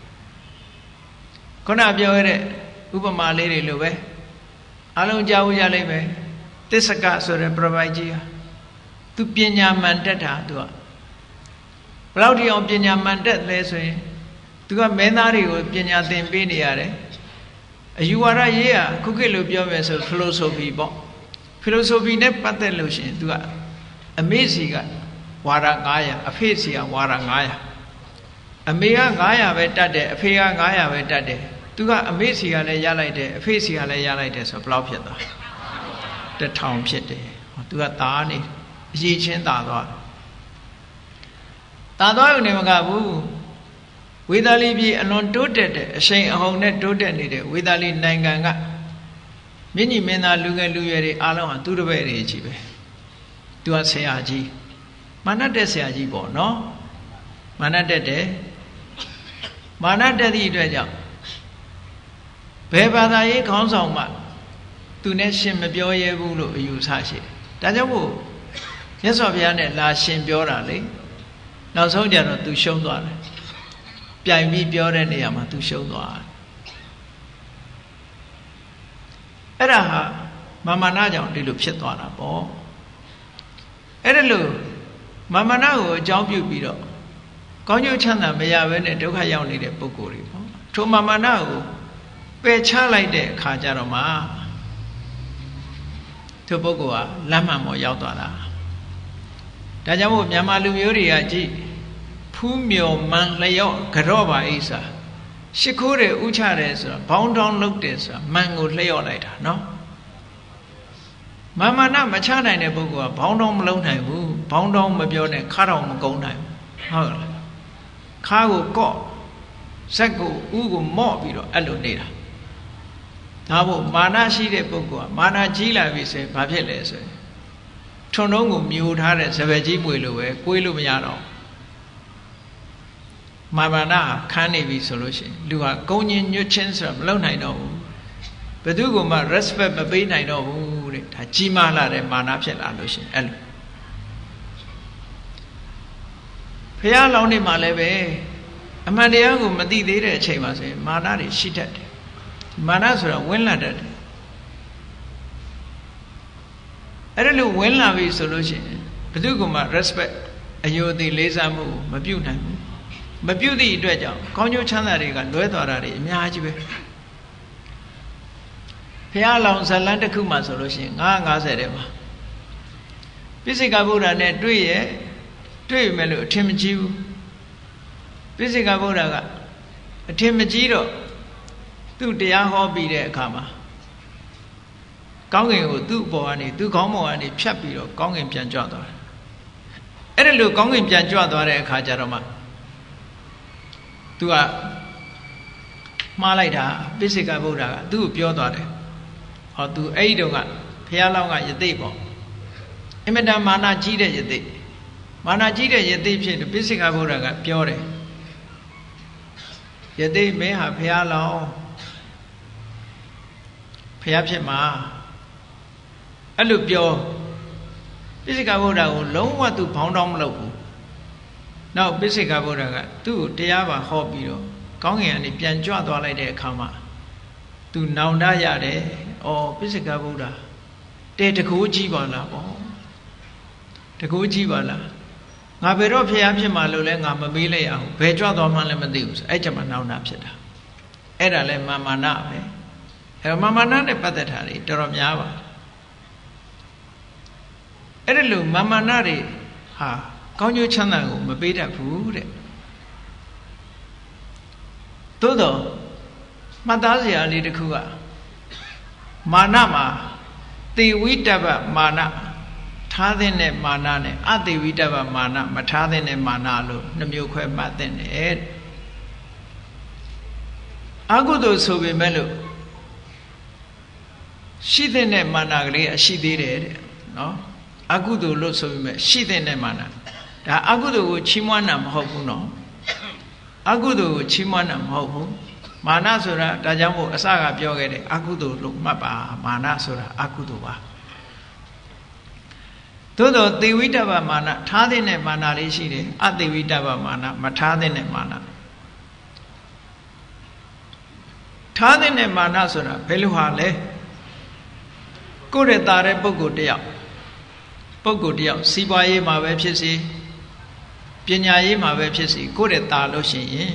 ခုနပြောရတဲ့ဥပမာလေးတွေလိုပဲအလုံးကြားဦးရလိမ့်မယ်သစ္စကဆိုတဲ့ပြပိုက်ကြီးဟာသူပညာမှန်တတ်တာသူကဘယ်လောက်ထိအောင်ပညာမှန်တတ်လဲဆိုရင်သူကမင်းသားတွေကိုပညာသင်ပေးနေရတယ်အယူဝါဒရေးရခုခေတ်လိုပြောမယ်ဆို philosophy ပေါ့ philosophy နဲ့ပတ်သက်လို့ရှိရင်သူကအမေစီကဝါဒ၅ရာအဖေစီကဝါဒ၅ရာအမေက၅ရာပဲတတ်တယ်အဖေက၅ရာပဲတတ်တယ်သူကအမေစီကလည်းရလိုက်တယ်အဖေစီကလည်းရလိုက်တယ်ဆိုဘယ်လောက်ဖြစ်သွားတစ်ထောင်ဖြစ်တယ်သူကသားနေအရေးချင်းသားသွားသားသွားရုံနဲ့မကဘူးဝေသာလီပြည်အလွန်တိုးတက်တဲ့အရှိန်အဟုန်နဲ့တိုးတက်နေတဲ့ဝေသာလီနိုင်ငံကမြင့်ကြီးမင်းသားလူငယ်လူရွယ်တွေအားလုံးဟာသူ့တပည့်တွေကြီးပဲသူကဆရာကြီးမာနတက်ဆရာကြီးပေါ့နော်မာနတက်တယ်မာနတက်သည့်အတွက်ကြောင့်ဘယ်ဘာသာရေးခေါင်းဆောင်မှသူနဲ့ရှင်မပြောရဲဘူးလို့အယူဆရှိတယ်ဒါကြောင့်မို့မြတ်စွာဘုရားနဲ့လာရှင်ပြောတာလေနောက်ဆုံးကြတော့သူရှုံးသွားတယ်ပြိုင်ပြီးပြောတဲ့နေရာမှာသူရှုံးသွားတယ်အဲ့ဒါဟာမာမနာကြောင့်ဒီလိုဖြစ်သွားတာပေါ့အဲ့ဒါလို့မာမနာကိုအကြောင်းပြုပြီးတော့ကောင်းကျိုးချမ်းသာမရဘဲနဲ့ဒုက္ခရောက်နေတဲ့ပုဂ္ဂိုလ်တွေပေါ့ထိုမာမနာကိုပယ်ချလိုက်တဲ့အခါကျတော့မှသူပုဂ္ဂိုလ်ကလမ်းမှန်ပေါ်ရောက်သွားတာဒါကြောင့်မို့မြန်မာလူမျိုးတွေကကြည့် phú miêu man lấy yo cái đó bà ấy sao sĩ khu để u cha để sao bóng đông lúc để sao man ngủ lấy yo lại đó nó mà mà nó mà cha này này bố của bóng đông lâu này bố bóng đông mà biểu này khá đông mà câu này hơi khá của cọ sách của u của mỏ bị rồi ăn luôn đi ra thà bộ mà na sĩ để bố của mà na chỉ là vì sao bà biết là sao trong đó ngủ miêu thà để sao về chỉ quỳ luôn về quỳ luôn bây giờ đâu mà mà na khán này vì sao luôn chứ lưu à câu nhiên như chân sao lâu này đâu bây giờ cũng mà respect mà bây này đâu đấy thà chỉ mà là để mà na biết là luôn chứ ăn bây giờ lâu này mà lại về mà đi ăn cũng mà đi đi để chơi mà xem mà na để shit đấy mà na rồi quên là đấy ở đây lúc quên là vì sao luôn chứ bây giờ cũng mà respect ai yêu thì lấy ra mu mà biểu này mà biểu thì đuổi cho có nhiều chán là đi cả đuổi tỏa ra đi nhà chứ vậy bây giờ lòng sanh lăn được không mà sao luôn chứ ngã ngã sẽ đấy mà bây giờ cái bộ này này đuổi ấy đuổi mà lúc thêm chiu bây giờ cái bộ này cái thêm chiu rồi tuတရားဟောပြီးတဲ့အခါမှာကောင်းကင်ကိုသူ့ဘောကနေသူ့ခေါင်းပေါ်ကနေဖြတ်ပြီးတော့ကောင်းကင်ပြန်ကြွသွားတယ်။အဲ့ဒါလို့ကောင်းကင်ပြန်ကြွသွားတဲ့အခါကျတော့မှသူကမှားလိုက်တာပိစိကဗုဒ္ဓကသူ့ကိုပြောသွားတယ်။ဟောသူအဲ့ဒီတုန်းကဘုရားလောင်းကယသိပေါ့။အင်မတန်မာနကြီးတဲ့ယသိမာနကြီးတဲ့ယသိဖြစ်တယ်ပိစိကဗုဒ္ဓကပြောတယ်။ယသိမင်းဟာဘုရားလောင်းဖျားဖြစ်မှာအဲ့လိုပြောပိစိကဗုဒ္ဓကိုလုံးဝသူဘောင်းတောင်းမလုပ်ဘူးနောက်ပိစိကဗုဒ္ဓကသူ့ကိုတရားပါဟောပြီးတော့ကောင်းကင်ကနေပြန်ကြွသွားလိုက်တဲ့အခါမှာသူနောင်တရတယ်ဩပိစိကဗုဒ္ဓတဲတကူကြီးပါလားပေါ့တကူကြီးပါလားငါဘယ်တော့ဖျားဖြစ်မှာလို့လဲငါမမေးလိုက်ရအောင်ဘယ်ကြွသွားမှလည်းမသိဘူးဆိုအဲ့ချက်မှနောင်တဖြစ်တာအဲ့ဒါလဲမာမာနပဲအဲမာမာနနဲ့ပတ်သက်တာတွေတော်တော်များပါအဲ့ဒါလို့မာမာနတွေဟာကောင်းကျိုးချမ်းသာကိုမပေးတတ်ဘူးတဲ့သို့တော့မှတ်သားစရာလေးတစ်ခုကမာနမှာသေဝိတ္တပမာနထားတဲ့မာနနဲ့အသေဝိတ္တပမာနမထားတဲ့မာနလို့နှမျိုးခွဲမှတ်တဲ့အာဟုသို့ဆိုပေမဲ့လို့ရှိတဲ့မာနကလေးအရှိသေးတယ်တဲ့နော်အကုသိုလ်လို့ဆိုပြီးမဲ့ရှိတဲ့မာနဒါအကုသိုလ်ကိုချီးမွမ်းတာမဟုတ်ဘူးနော်အကုသိုလ်ကိုချီးမွမ်းတာမဟုတ်ဘူးမာနဆိုတာဒါကြောင့်မို့အစကပြောခဲ့တယ်အကုသိုလ်လို့မှတ်ပါမာနဆိုတာအကုသိုလ်ပါသို့တော့သေဝိတ္တပမာနထားတဲ့မာနလေးရှိတယ်အသေဝိတ္တပမာနမထားတဲ့မာနထားတဲ့မာနဆိုတာဘယ်လိုဟာလဲကိုယ်ရတာတဲ့ပုဂ္ဂိုလ်တယောက်ပုဂ္ဂိုလ်တယောက်စီးပွားရေးမှာပဲဖြစ်စေပညာရေးမှာပဲဖြစ်စေကိုယ်ရတာလို့ရှိရင်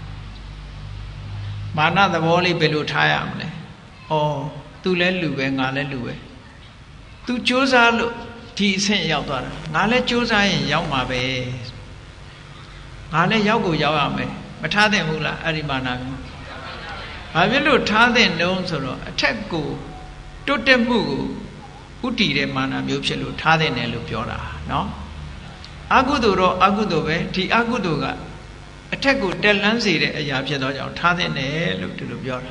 မာနသဘောလေးဘယ်လိုထားရမလဲ။အော်သူလည်းလူပဲငါလည်းလူပဲ။ तू စ조사လို့ဒီအဆင့်ရောက်သွားတာငါလည်းစ조사ရင်ရောက်မှာပဲ။ငါလည်းရောက်ကိုရောက်ရမယ်။မထားသင့်ဘူးလားအဲ့ဒီမာနမျိုး။ဘာဖြစ်လို့ထားသင့်တုံးဆိုတော့အထက်ကိုတိုးတက်မှုကိုဥတည်တဲ့မာနမျိုးဖြစ်လို့ထားတဲ့နယ်လို့ပြောတာနော်အကုသိုလ်တော့အကုသိုလ်ပဲဒီအကုသိုလ်ကအထက်ကိုတက်လန်းစေတဲ့အရာဖြစ်သောကြောင့်ထားတဲ့နယ်လို့ဒီလိုပြောတာ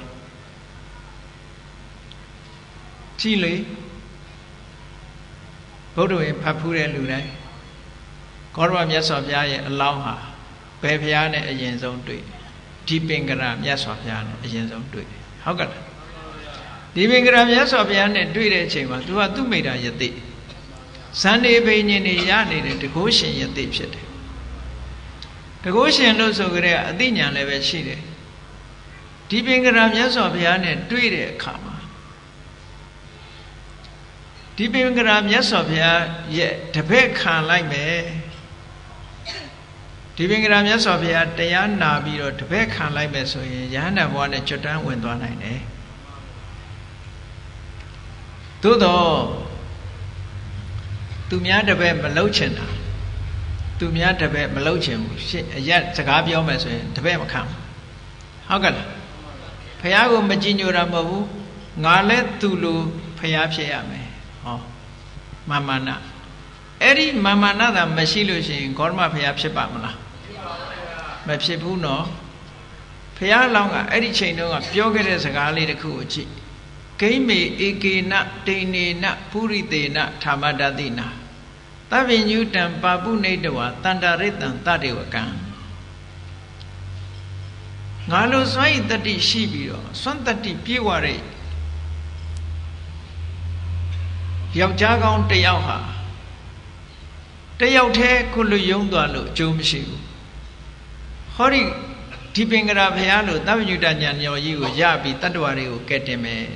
ကြည့်လေဘုရားရင်ဖတ်ဖူးတဲ့လူတိုင်းဂေါရမမြတ်စွာဘုရားရဲ့အလောင်းဟာဘယ်ဘုရားနဲ့အရင်ဆုံးတွေ့ဒီပင်ကရမြတ်စွာဘုရားနဲ့အရင်ဆုံးတွေ့ဟုတ်ကဲ့ဒီပင်ကရမြတ်စွာဘုရားနဲ့တွေ့တဲ့အချိန်မှာသူကသူ့မိတာယသိဇန်နေဘိညာဉ်နေရနေတဲ့တကုရှင်ယသိဖြစ်တယ်တကုရှင်လို့ဆိုကြတဲ့အသိဉာဏ်လည်းပဲရှိတယ်ဒီပင်ကရမြတ်စွာဘုရားနဲ့တွေ့တဲ့အခါမှာဒီပင်ကရမြတ်စွာဘုရားရဲ့တပည့်ခံလိုက်မယ်ဒီပင်ကရမြတ်စွာဘုရားတရားနာပြီးတော့တပည့်ခံလိုက်မယ်ဆိုရင်ယဟန္တာဘဝနဲ့ကျွတ်တန်းဝင်သွားနိုင်တယ်သို့တော့သူများတပည့်မလှုပ်ချင်တာ tu mía đập bẹ mà lâu chừng giờ sẽ gặp nhau mà rồi đập bẹ mà khăm học cái phải áo của mình chỉ nhớ ra mà vu ngã lẽ tu lu phải áo phải áo mày oh mama na eri mama na là mà xí lu xin con mà phải áo phải bám là mà phải bu nó phải áo long à eri chuyện đó à biểu cái đấy sẽ gặp lại được khu chi cái mì ikina tinina puritena thamadatina ta vì như trầm babu này đâu à tandaritan ta đều càng ngã lô xoay ta đi xí bì rồi xoắn ta đi bì qua đây yêu cha con tây yêu hả tây yêu thế cô lưu dùng toàn lộ chôm xíu họ đi thì bên cái đó phải alo ta vì như trầm nhàn nhở gì của gia bị tát vào đây của cái tem này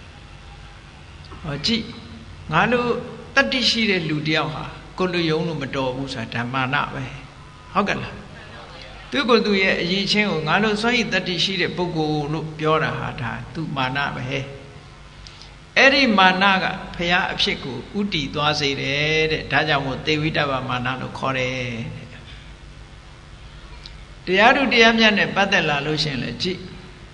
chị ngã lô ta đi xí để lưu điao hả cô lưu dùng nó mà đồ u sa tham ma na vậy học cái là tôi còn tôi ye gì chuyện của ngã lô xoay ta đi xí để bốc cô lúcပြောra hả ta tu ma na vậy eri mana ka phaya a phit ko uti twa sei de de da jaung mo Tewitaba mana lo khaw deတရားသူတရားမြတ်နဲ့ပတ်သက်လာလို့ရှင်လေကြည့်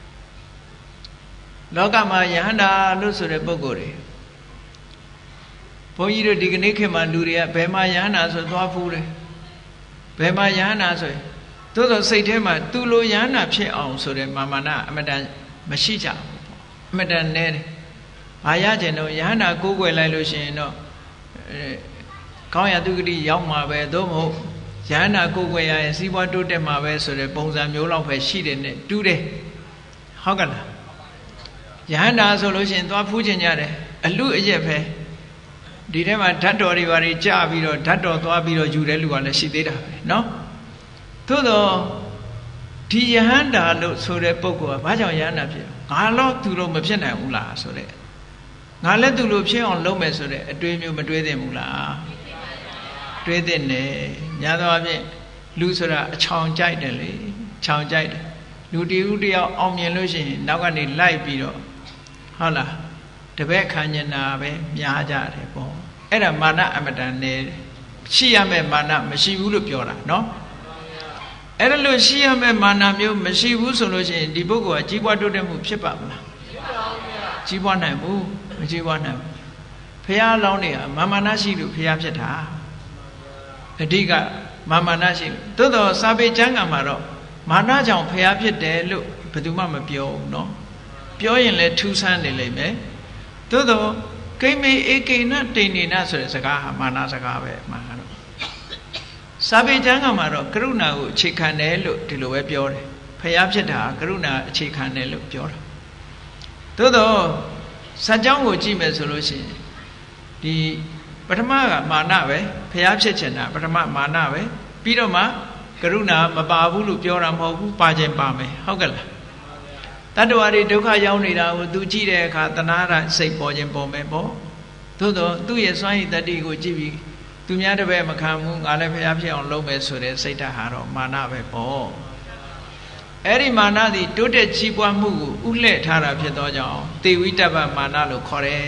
လောကမှာယဟန္တာလို့ဆိုတဲ့ပုဂ္ဂိုလ်တွေဘုန်းကြီးတို့ဒီကနေ့ခေတ်မှာလူတွေကဘယ်မှာယဟန္တာဆိုသွားဖူးတယ်ဘယ်မှာယဟန္တာဆိုသို့သောစိတ်ထဲမှာသူလိုယဟန္တာဖြစ်အောင်ဆိုတဲ့မာမနာအမတန်မရှိကြဘူးအမတန်နဲတယ်ဘာရကျင်တော့ယဟန္တာကိုးကွယ်လိုက်လို့ရှိရင်တော့ကောင်းရသူဂတိရောက်မှာပဲသို့မဟုတ်ယဟန္တာကိုးကွယ်ရရင်စီးပွားတိုးတက်မှာပဲဆိုတဲ့ပုံစံမျိုးလောက်ပဲရှိတယ်နဲ့တူးတယ်ဟုတ်ကလားယဟန္တာဆိုလို့ရှိရင်သွားဖူးကျင်ကြတယ်အလူအရက်ပဲဒီထဲမှာဓာတ်တော်တွေဘာတွေကြာပြီးတော့ဓာတ်တော်သွားပြီးတော့ယူတဲ့လူကလည်းရှိသေးတာပဲเนาะသို့တော့ဒီယဟန္တာလို့ဆိုတဲ့ပုဂ္ဂိုလ်ကဘာကြောင့်ယဟန္တာဖြစ်ငါတော့သူလို့မဖြစ်နိုင်ဘူးလားဆိုတဲ့ငါလည်းသူလို့ဖြစ်အောင်လုပ်မယ်ဆိုတဲ့အတွေးမျိုးမတွေးသင့်ဘူးလားတွေးသင့်တယ်ညာတော့အဖြစ်လူဆိုတာအချောင်ကြိုက်တယ်လေချောင်ကြိုက်တယ်လူတည်ဦးတယောက်အောင်မြင်လို့ရှိရင်နောက်ကနေလိုက်ပြီးတော့ဟုတ်လားတပည့်ခံကျင်တာပဲများကြတယ်ပေါ့အဲ့ဒါမာနအမတန်နဲ့ရှိရမယ့်မာနမရှိဘူးလို့ပြောတာเนาะအဲ့ဒါလို့ရှိရမယ့်မာနမျိုးမရှိဘူးဆိုလို့ရှိရင်ဒီပုဂ္ဂိုလ်ကကြီးပွားတိုးတက်မှုဖြစ်ပါမလားကြီးပွားနိုင်ဘူးမကြီးပွားနိုင်ဘူးဖះလောင်းနေကမာမနာရှိလို့ဖះဖြစ်တာအဓိကမာမနာရှိသို့တော့စာပေကျမ်းဂန်မှာတော့မာနကြောင့်ဖះဖြစ်တယ်လို့ဘယ်သူမှမပြောဘူးเนาะပြောရင်လည်းထူးဆန်းနေလိမ့်မယ်သို့တော့ကိမေဧကိနတိဏိနဆိုတဲ့စကားဟာမာနစကားပဲမှာတော့စာပေကျမ်းဂန်မှာတော့ကရုဏာကိုအခြေခံတယ်လို့ဒီလိုပဲပြောတယ်ဖះဖြစ်တာကရုဏာအခြေခံတယ်လို့ပြောတာသို့တော့စัจ ကြောင်းကိုကြည့်မယ်ဆိုလို့ရှိရင်ဒီပထမကမာနပဲဖះဖြစ်ချင်တာပထမမာနပဲပြီးတော့မှကရုဏာမပါဘူးလို့ပြောတာမဟုတ်ဘူးပါခြင်းပါမယ်ဟုတ်ကဲ့လားတတ္တဝါတွေဒုက္ခရောက်နေတာကိုသူကြည့်တဲ့အခါတဏှာရစိတ်ပေါ်ခြင်းပေါ်မယ်ပေါ့သို့တော့သူ့ရဲ့စွမ်းရည်တတ္တိကိုကြည့်ပြီးသူများတပည့်မခံဘူးငါလည်းဖះဖြစ်အောင်လုပ်မယ်ဆိုတဲ့စိတ်ဓာတ်ဟာတော့မာနပဲပေါ့အဲ့ဒီမာနသည်တိုးတက်ကြီးပွားမှုကိုဥလှဲ့ထားတာဖြစ်သောကြောင့်သေဝိတ္တပမာနလို့ခေါ်တယ်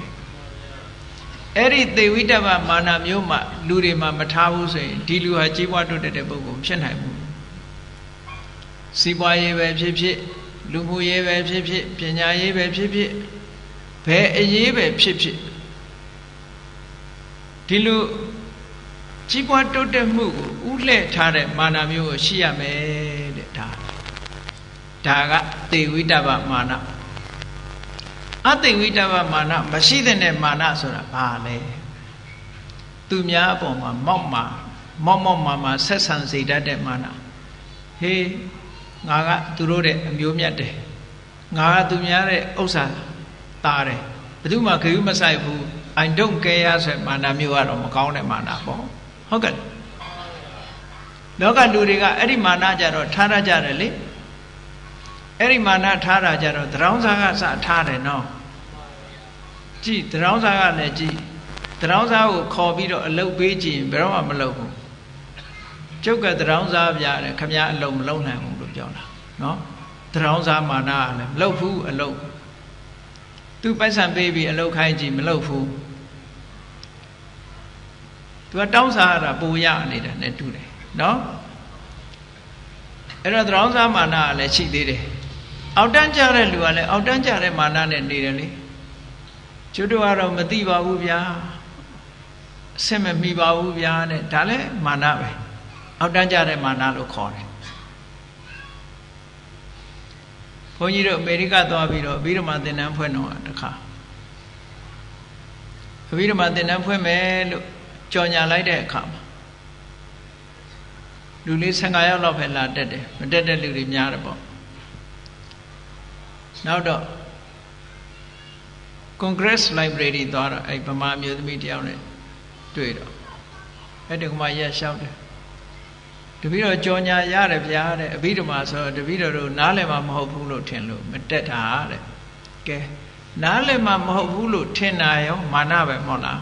အဲ့ဒီသေဝိတ္တပမာနမျိုးမှလူတွေမှာမထားဘူးဆိုရင်ဒီလူဟာကြီးပွားတိုးတက်တဲ့ပုဂ္ဂိုလ်ဖြစ်နိုင်ဘူးစီးပွားရေးပဲဖြစ်ဖြစ်လူမှုရေးပဲဖြစ်ဖြစ်ပညာရေးပဲဖြစ်ဖြစ်ဘယ်အရေးပဲဖြစ်ဖြစ်ဒီလိုကြီးပွားတိုးတက်မှုကိုဥလှဲ့ထားတဲ့မာနမျိုးကိုရှိရမယ်တဲ့ဒါဒါကသေဝိတ္တပမာနအသေဝိတ္တပမာနမရှိတဲ့မာနဆိုတာဘာလဲသူများအပေါ်မှာမောက်မာမောက်မောက်မာမာဆက်ဆံစေတတ်တဲ့မာနဟေးငါကသူတို့တဲ့အမျိုးမြတ်တယ်ငါကသူများတဲ့ဥစ္စာတားတယ်ဘယ်သူမှဂရုမစိုက်ဘူး I don't care ဆိုမာနမျိုးကတော့မကောင်းတဲ့မာနပေါ့ဟုတ်ကဲ့လောကလူတွေကအဲ့ဒီမာနကြတော့ထားရကြတယ်လေအဲ့ဒီမာနထားတာကြတော့သရောင်းစားကစထားတယ်နော်ကြည့်သရောင်းစားကလည်းကြည့်သရောင်းစားကိုခေါ်ပြီးတော့အလုတ်ပေးကြည့်ရင်ဘယ်တော့မှမလုပ်ဘူးကျုပ်ကသရောင်းစားပြတယ်ခမည်းအလုတ်မလုပ်နိုင်ဘူးလို့ပြောတာနော်သရောင်းစားမာနကလည်းမလုပ်ဘူးအလုတ်သူပိုက်ဆံပေးပြီးအလုတ်ခိုင်းကြည့်မလုပ်ဘူးသူကတောင်းစားရတာပူရနေတာနဲ့တူတယ်နော်အဲ့တော့တောင်းစားမာနကလည်းရှိသေးတယ်အောက်တန်းကြတဲ့လူကလည်းအောက်တန်းကြတဲ့မာနနဲ့နေတယ်လေကျွတ်တော့ကတော့မသိပါဘူးဗျာအဆင်မမီပါဘူးဗျာတဲ့ဒါလည်းမာနပဲအောက်တန်းကြတဲ့မာနလို့ခေါ်တယ်ဘုန်းကြီးတို့အမေရိကသွားပြီးတော့အဘိဓမ္မာသင်တန်းဖွင့်တော့တခါအဘိဓမ္မာသင်တန်းဖွင့်မယ်လို့ကြော်ညာလိုက်တဲ့အခါမှာလူလေးဆယ်ငါးယောက်လောက်ပဲလာတက်တယ်မတက်တဲ့လူတွေများတယ်ပေါ့နောက်တော့ Congress Library သွားတော့အဲ့ဗမာမျိုးသမီးတယောက်နဲ့တွေ့တော့အဲ့ဒီကမှရက်လျှောက်တယ်တပည့်တော်ကြော်ညာရတယ်ဗျာတဲ့အဘိဓမ္မာဆိုတော့တပည့်တော်တို့နားလည်မှာမဟုတ်ဘူးလို့ထင်လို့မတက်တာတဲ့ကဲနားလည်မှာမဟုတ်ဘူးလို့ထင်တာရောမာနပဲမဟုတ်လား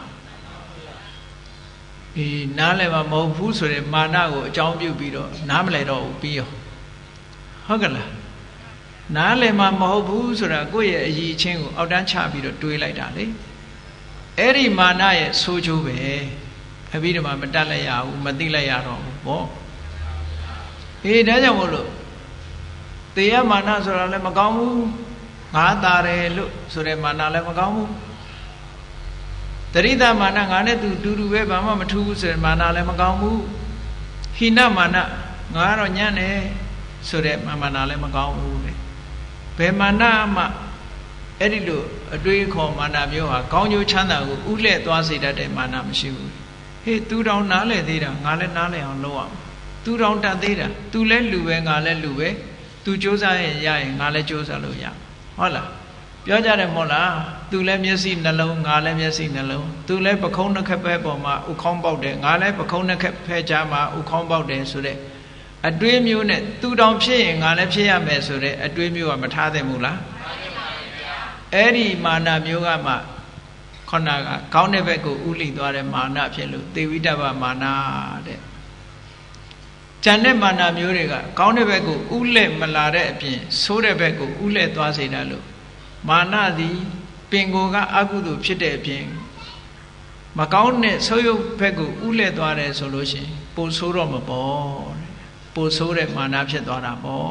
ဒီနားလည်မှာမဟုတ်ဘူးဆိုတဲ့မာနကိုအကြောင်းပြုပြီးတော့နားမလည်တော့ဘူးပြီးရောဟုတ်ကလားနားလည်မှာမဟုတ်ဘူးဆိုတာကိုယ့်ရဲ့အည်ချင်းကိုအောက်တန်းချပြီးတော့တွေးလိုက်တာလေအဲ့ဒီမာနရဲ့ဆိုးကျိုးပဲအဘိဓမ္မာမတတ်လိုက်ရဘူးမသိလိုက်ရတော့ဘူးပေါ့အေးဒါကြောင့်မို့လို့တေယမာနဆိုတာလည်းမကောင်းဘူးငါတာတယ်လို့ဆိုတဲ့မာနလည်းမကောင်းဘူးတရိသမာနငါနဲ့သူတူတူပဲဘာမှမထူးဘူးဆိုတဲ့မာနလည်းမကောင်းဘူးဟိနမာနငါကတော့ညံ့တယ်ဆိုတဲ့မာနလည်းမကောင်းဘူးလေဘယ်မာနမှအဲ့ဒီလိုအတွေးခေါ်မာနမျိုးဟာကောင်းကျိုးချမ်းသာကိုဥလှဲ့သွားစေတတ်တဲ့မာနမရှိဘူးဟေးသူတောင်နားလဲသေးတာငါလည်းနားလဲအောင်လုပ်အောင်သူတောင်တတ်သေးတာသူလည်းလူပဲငါလည်းလူပဲသူစ조사ရင်ရရင်ငါလည်းစ조사လို့ရဟုတ်လားပြောကြတယ်မဟုတ်လားသူလည်းမျက်စိနှလုံးငါလည်းမျက်စိနှလုံးသူလည်းပခုံးနှစ်ခက်ပဲပေါ်မှာဥခေါင်းပေါက်တယ်ငါလည်းပခုံးနှစ်ခက်ဖဲကြားမှာဥခေါင်းပေါက်တယ်ဆိုတဲ့အတွေးမျိုးနဲ့သူတောင်ဖြစ်ရင်ငါလည်းဖြစ်ရမယ်ဆိုတဲ့အတွေးမျိုးကမထားသင့်ဘူးလားအဲ့ဒီမာနမျိုးကမှခန္ဓာကကောင်းတဲ့ဘက်ကိုဥလိသွားတဲ့မာနဖြစ်လို့သေဝိတ္တဗမာနတဲ့ကျန်တဲ့မာနမျိုးတွေကကောင်းတဲ့ဘက်ကိုဥလဲ့မလာတဲ့အပြင်ဆိုးတဲ့ဘက်ကိုဥလဲ့သွားစေတယ်လို့မာနသည်ပင်ကိုကအကုသိုလ်ဖြစ်တဲ့အပြင်မကောင်းတဲ့ဆိုးရုပ်ဘက်ကိုဥလဲ့သွားတယ်ဆိုလို့ရှိရင်ပိုဆိုးတော့မပေါ်တဲ့ပိုဆိုးတဲ့မာနဖြစ်သွားတာပေါ့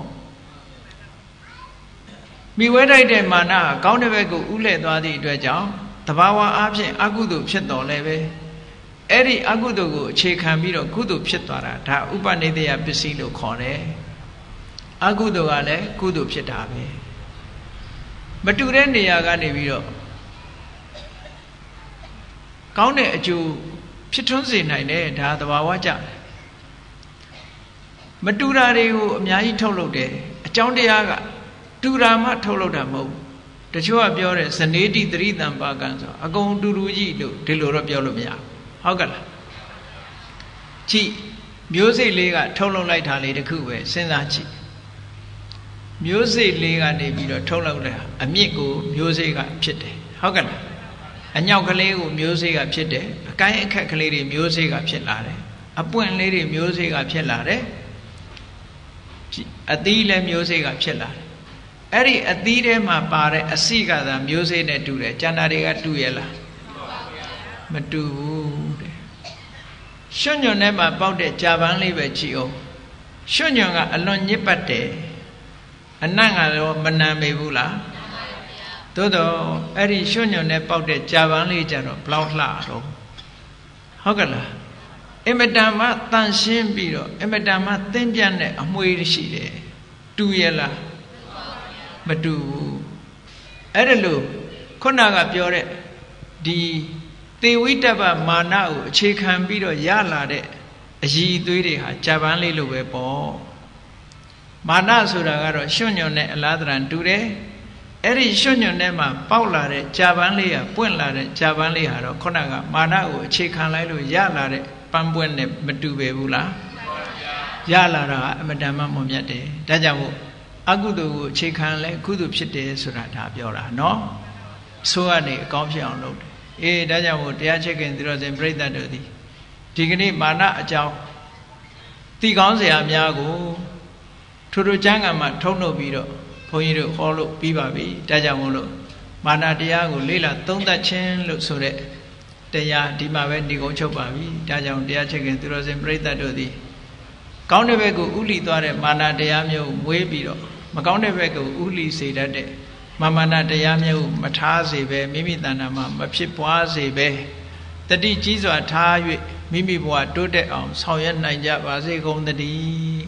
မိဝဲတိုက်တဲ့မာနကကောင်းတဲ့ဘက်ကိုဥလဲ့သွားသည့်အတွက်ကြောင့်တဘာဝအားဖြင့်အကုသိုလ်ဖြစ်တော်လဲပဲအဲ့ဒီအကုသိုလ်ကိုအခြေခံပြီးတော့ကုသိုလ်ဖြစ်သွားတာဒါဥပနိဒေယပစ္စည်းလို့ခေါ်တယ်အကုသိုလ်ကလည်းကုသိုလ်ဖြစ်တာပဲမတူတဲ့နေရာကနေပြီးတော့ကောင်းတဲ့အကျိုးဖြစ်ထွန်းစေနိုင်တယ်ဒါသဘာဝကြတယ်မတူတာတွေကိုအများကြီးထုတ်လုပ်တယ်အကြောင်းတရားကတူတာမှထုတ်လုပ်တာမဟုတ်ဘူးတချို့ကပြောတယ်ဇနေတိသတိတံပါကံဆိုအကုန်တူတူကြီးလို့ဒီလိုတော့ပြောလို့မရဟုတ်ကလားကြည့်မျိုးစိတ်လေးကထုတ်လုပ်လိုက်တာလေးတခုပဲစဉ်းစားကြည့်မျိုးစိတ်လေးကနေပြီးတော့ထုတ်လုပ်လိုက်အမြင့်ကိုမျိုးစိတ်ကဖြစ်တယ်ဟုတ်ကလားအညောက်ကလေးကိုမျိုးစိတ်ကဖြစ်တယ်အကိုင်းအခက်ကလေးတွေမျိုးစိတ်ကဖြစ်လာတယ်အပွင့်လေးတွေမျိုးစိတ်ကဖြစ်လာတယ်အသီးလည်းမျိုးစိတ်ကဖြစ်လာတယ်အဲ့ဒီအသီးထဲမှာပါတဲ့အစိကသာမျိုးစိတ်နဲ့တူတယ်ကျန်တာတွေကတူရဲ့လားမတူဘူးတဲ့ရွှွညွန်ထဲမှာပေါက်တဲ့ကြာပန်းလေးပဲကြည့်အောင်ရွှွညွန်ကအလွန်ညစ်ပတ်တယ်အနတ်ကတော့မနံပေဘူးလားသို့တော့အဲ့ဒီရွှွညွန်ထဲပေါက်တဲ့ကြာပန်းလေးကြတော့ဘလောက်လှတော့ဟုတ်ကလားအင်မတန်မှတန်ရှင်းပြီးတော့အင်မတန်မှသင်ပြတ်တဲ့အမွေရှိတယ်တူရဲ့လားမတူဘူးအဲ့ဒါလို့ခုနကပြောတဲ့ဒီသေဝိတ္တပမာနကိုအခြေခံပြီးတော့ရလာတဲ့အည်အသွေးတွေဟာဂျပန်လေးလိုပဲပေါ့မာနဆိုတာကတော့ရွှွညွန်နဲ့အလားတရံတူတယ်အဲ့ဒီရွှွညွန်ထဲမှာပေါက်လာတဲ့ဂျပန်လေးကပွင့်လာတဲ့ဂျပန်လေးဟာတော့ခုနကမာနကိုအခြေခံလိုက်လို့ရလာတဲ့ပန်းပွင့်နဲ့မတူပဲဘူးလားရလာတာအမတန်မှမွန်မြတ်တယ်ဒါကြောင့်မို့အကုသိုလ်ကိုအခြေခံလဲကုသိုလ်ဖြစ်တယ်ဆိုတာဒါပြောတာနော်ဆိုကနေအကောင်းဖြစ်အောင်လုပ်တယ်အေးဒါကြောင့်မို့တရားချစ်ခင်သူတော်စင်ပြိဿတ်တို့သည်ဒီကနေ့မာနအကြောင်းသိကောင်းစရာများကိုထိုထိုကျမ်းဂန်မှာထုတ်နှုတ်ပြီးတော့ဘုန်းကြီးတို့ဟောလို့ပြီးပါပြီဒါကြောင့်မို့လို့မာနတရားကိုလေ့လာသုံးသပ်ခြင်းလို့ဆိုတဲ့တရားဒီမှာပဲဒီကုန်းချုပ်ပါပြီဒါကြောင့်တရားချက်ခင်သူတော်စင်ပြိဿတ်တို့သည်ကောင်းတဲ့ဘက်ကိုဥလီသွားတဲ့မာနတရားမျိုးမွေးပြီးတော့မကောင်းတဲ့ဘက်ကိုဥလီစေတတ်တဲ့မာမနာတရားမျိုးမထားစေပဲမိမိတဏ္ဍာမှာမဖြစ်ပွားစေပဲတတိကြီးစွာထား၍မိမိဘဝတိုးတက်အောင်ဆောင်ရွက်နိုင်ကြပါစေကုန်သတည်း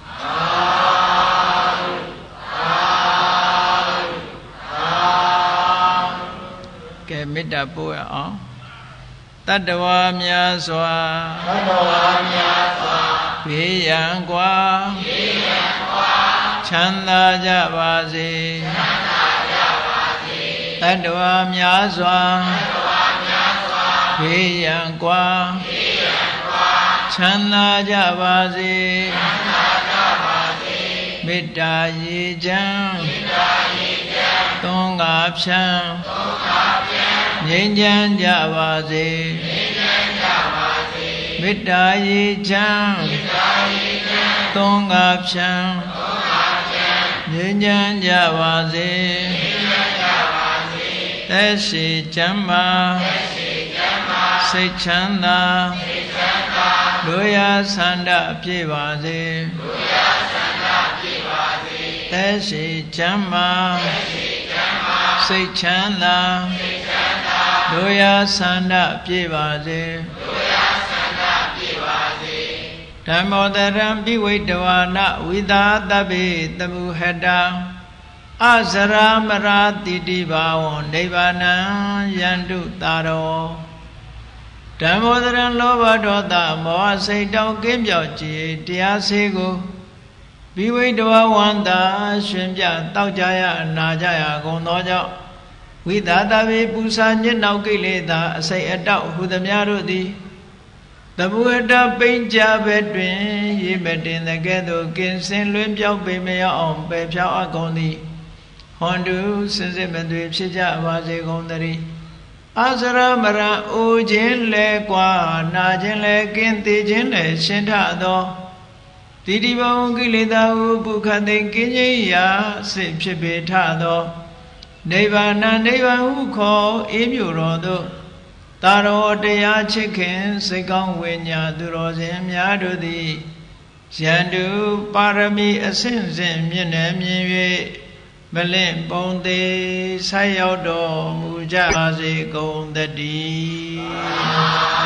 ကဲမေတ္တာပို့ရအောင်တတ္တဝါများစွာတတ္တဝါများစွာဘေးရန်กว่าဘေးရန်กว่าချမ်းသာကြပါစေချမ်းသာကြပါစေတတ္တဝါများစွာတတ္တဝါများစွာဘေးရန်กว่าဘေးရန်กว่าချမ်းသာကြပါစေချမ်းသာကြပါစေမေတ္တာရေချမ်းမေတ္တာရေချမ်းသုံးငါဖြံသုံးငါဖြံငြိမ်းချမ်းကြပါစေငြိမ်းချမ်းကြပါစေမေတ္တာရေချမ်းမေတ္တာရေချမ်းသုံးငါဖြံသုံးငါဖြံငြိမ်းချမ်းကြပါစေငြိမ်းချမ်းကြပါစေသက်ရှိချမ်းသာသက်ရှိချမ်းသာစိတ်ချမ်းသာစိတ်ချမ်းသာလူရဆန္ဒပြည့်ပါစေလူရဆန္ဒပြည့်ပါစေသက်ရှိချမ်းသာသက်ရှိချမ်းသာစိတ်ချမ်းသာစိတ်ချမ်းသာလူရဆန္ဒပြည့်ပါစေလူရဆန္ဒပြည့်ပါစေဓမ္မောတရံပိဝိတဝါနဝိသာတဗ္ဗေတမုဟတံအစရာမရာတိတိဘာဝံနိဗ္ဗာနံယန္တုတာရောဓမ္မောတရံလောဘဒေါသမောဟစိတ်တောင်းကင်းပြောက်ကြည်တရားစေကိုဘိဝိတဝဝန္တာရှင်ပြတောက်ကြရအနာကြရကုန်သောကြောင့်ဝိသာတဗေပူဇာညစ်နောက်ကိလေသာအစိတ်အတောက်ဟုသမျှတို့သည်တမုဟတပိဉ္ကြဘက်တွင်ရေမတင်တဲ့ကဲ့သို့ကင်းစင်လွင်ပြောက်ပေမရောက်အောင်ပယ်ဖြောက်အပ်ကုန်သည်ဟွန်တုစင်စစ်မသွေဖြစ်ကြပါစေကုန်သတည်းအစရမရအိုခြင်းလဲကွာနာခြင်းလဲကင်းသေးခြင်းလဲရှင်းထသောတိတိဘဝကိလေသာဟုပုခတ်သိကင်းခြင်းရာစစ်ဖြစ်ပေထသောနိဗ္ဗာန်နိဗ္ဗာန်ဟုခေါ်အေးမြူတော်သို့တာရောတရားချစ်ခင်စိတ်ကောင်းဝိညာသူတော်စင်များတို့သည်ယန္တုပါရမီအစဉ်စဉ်မြင့်နေမြင်၍မလင့်ပုံသေးဆိုက်ရောက်တော်မူကြပါစေကုန်သတည်း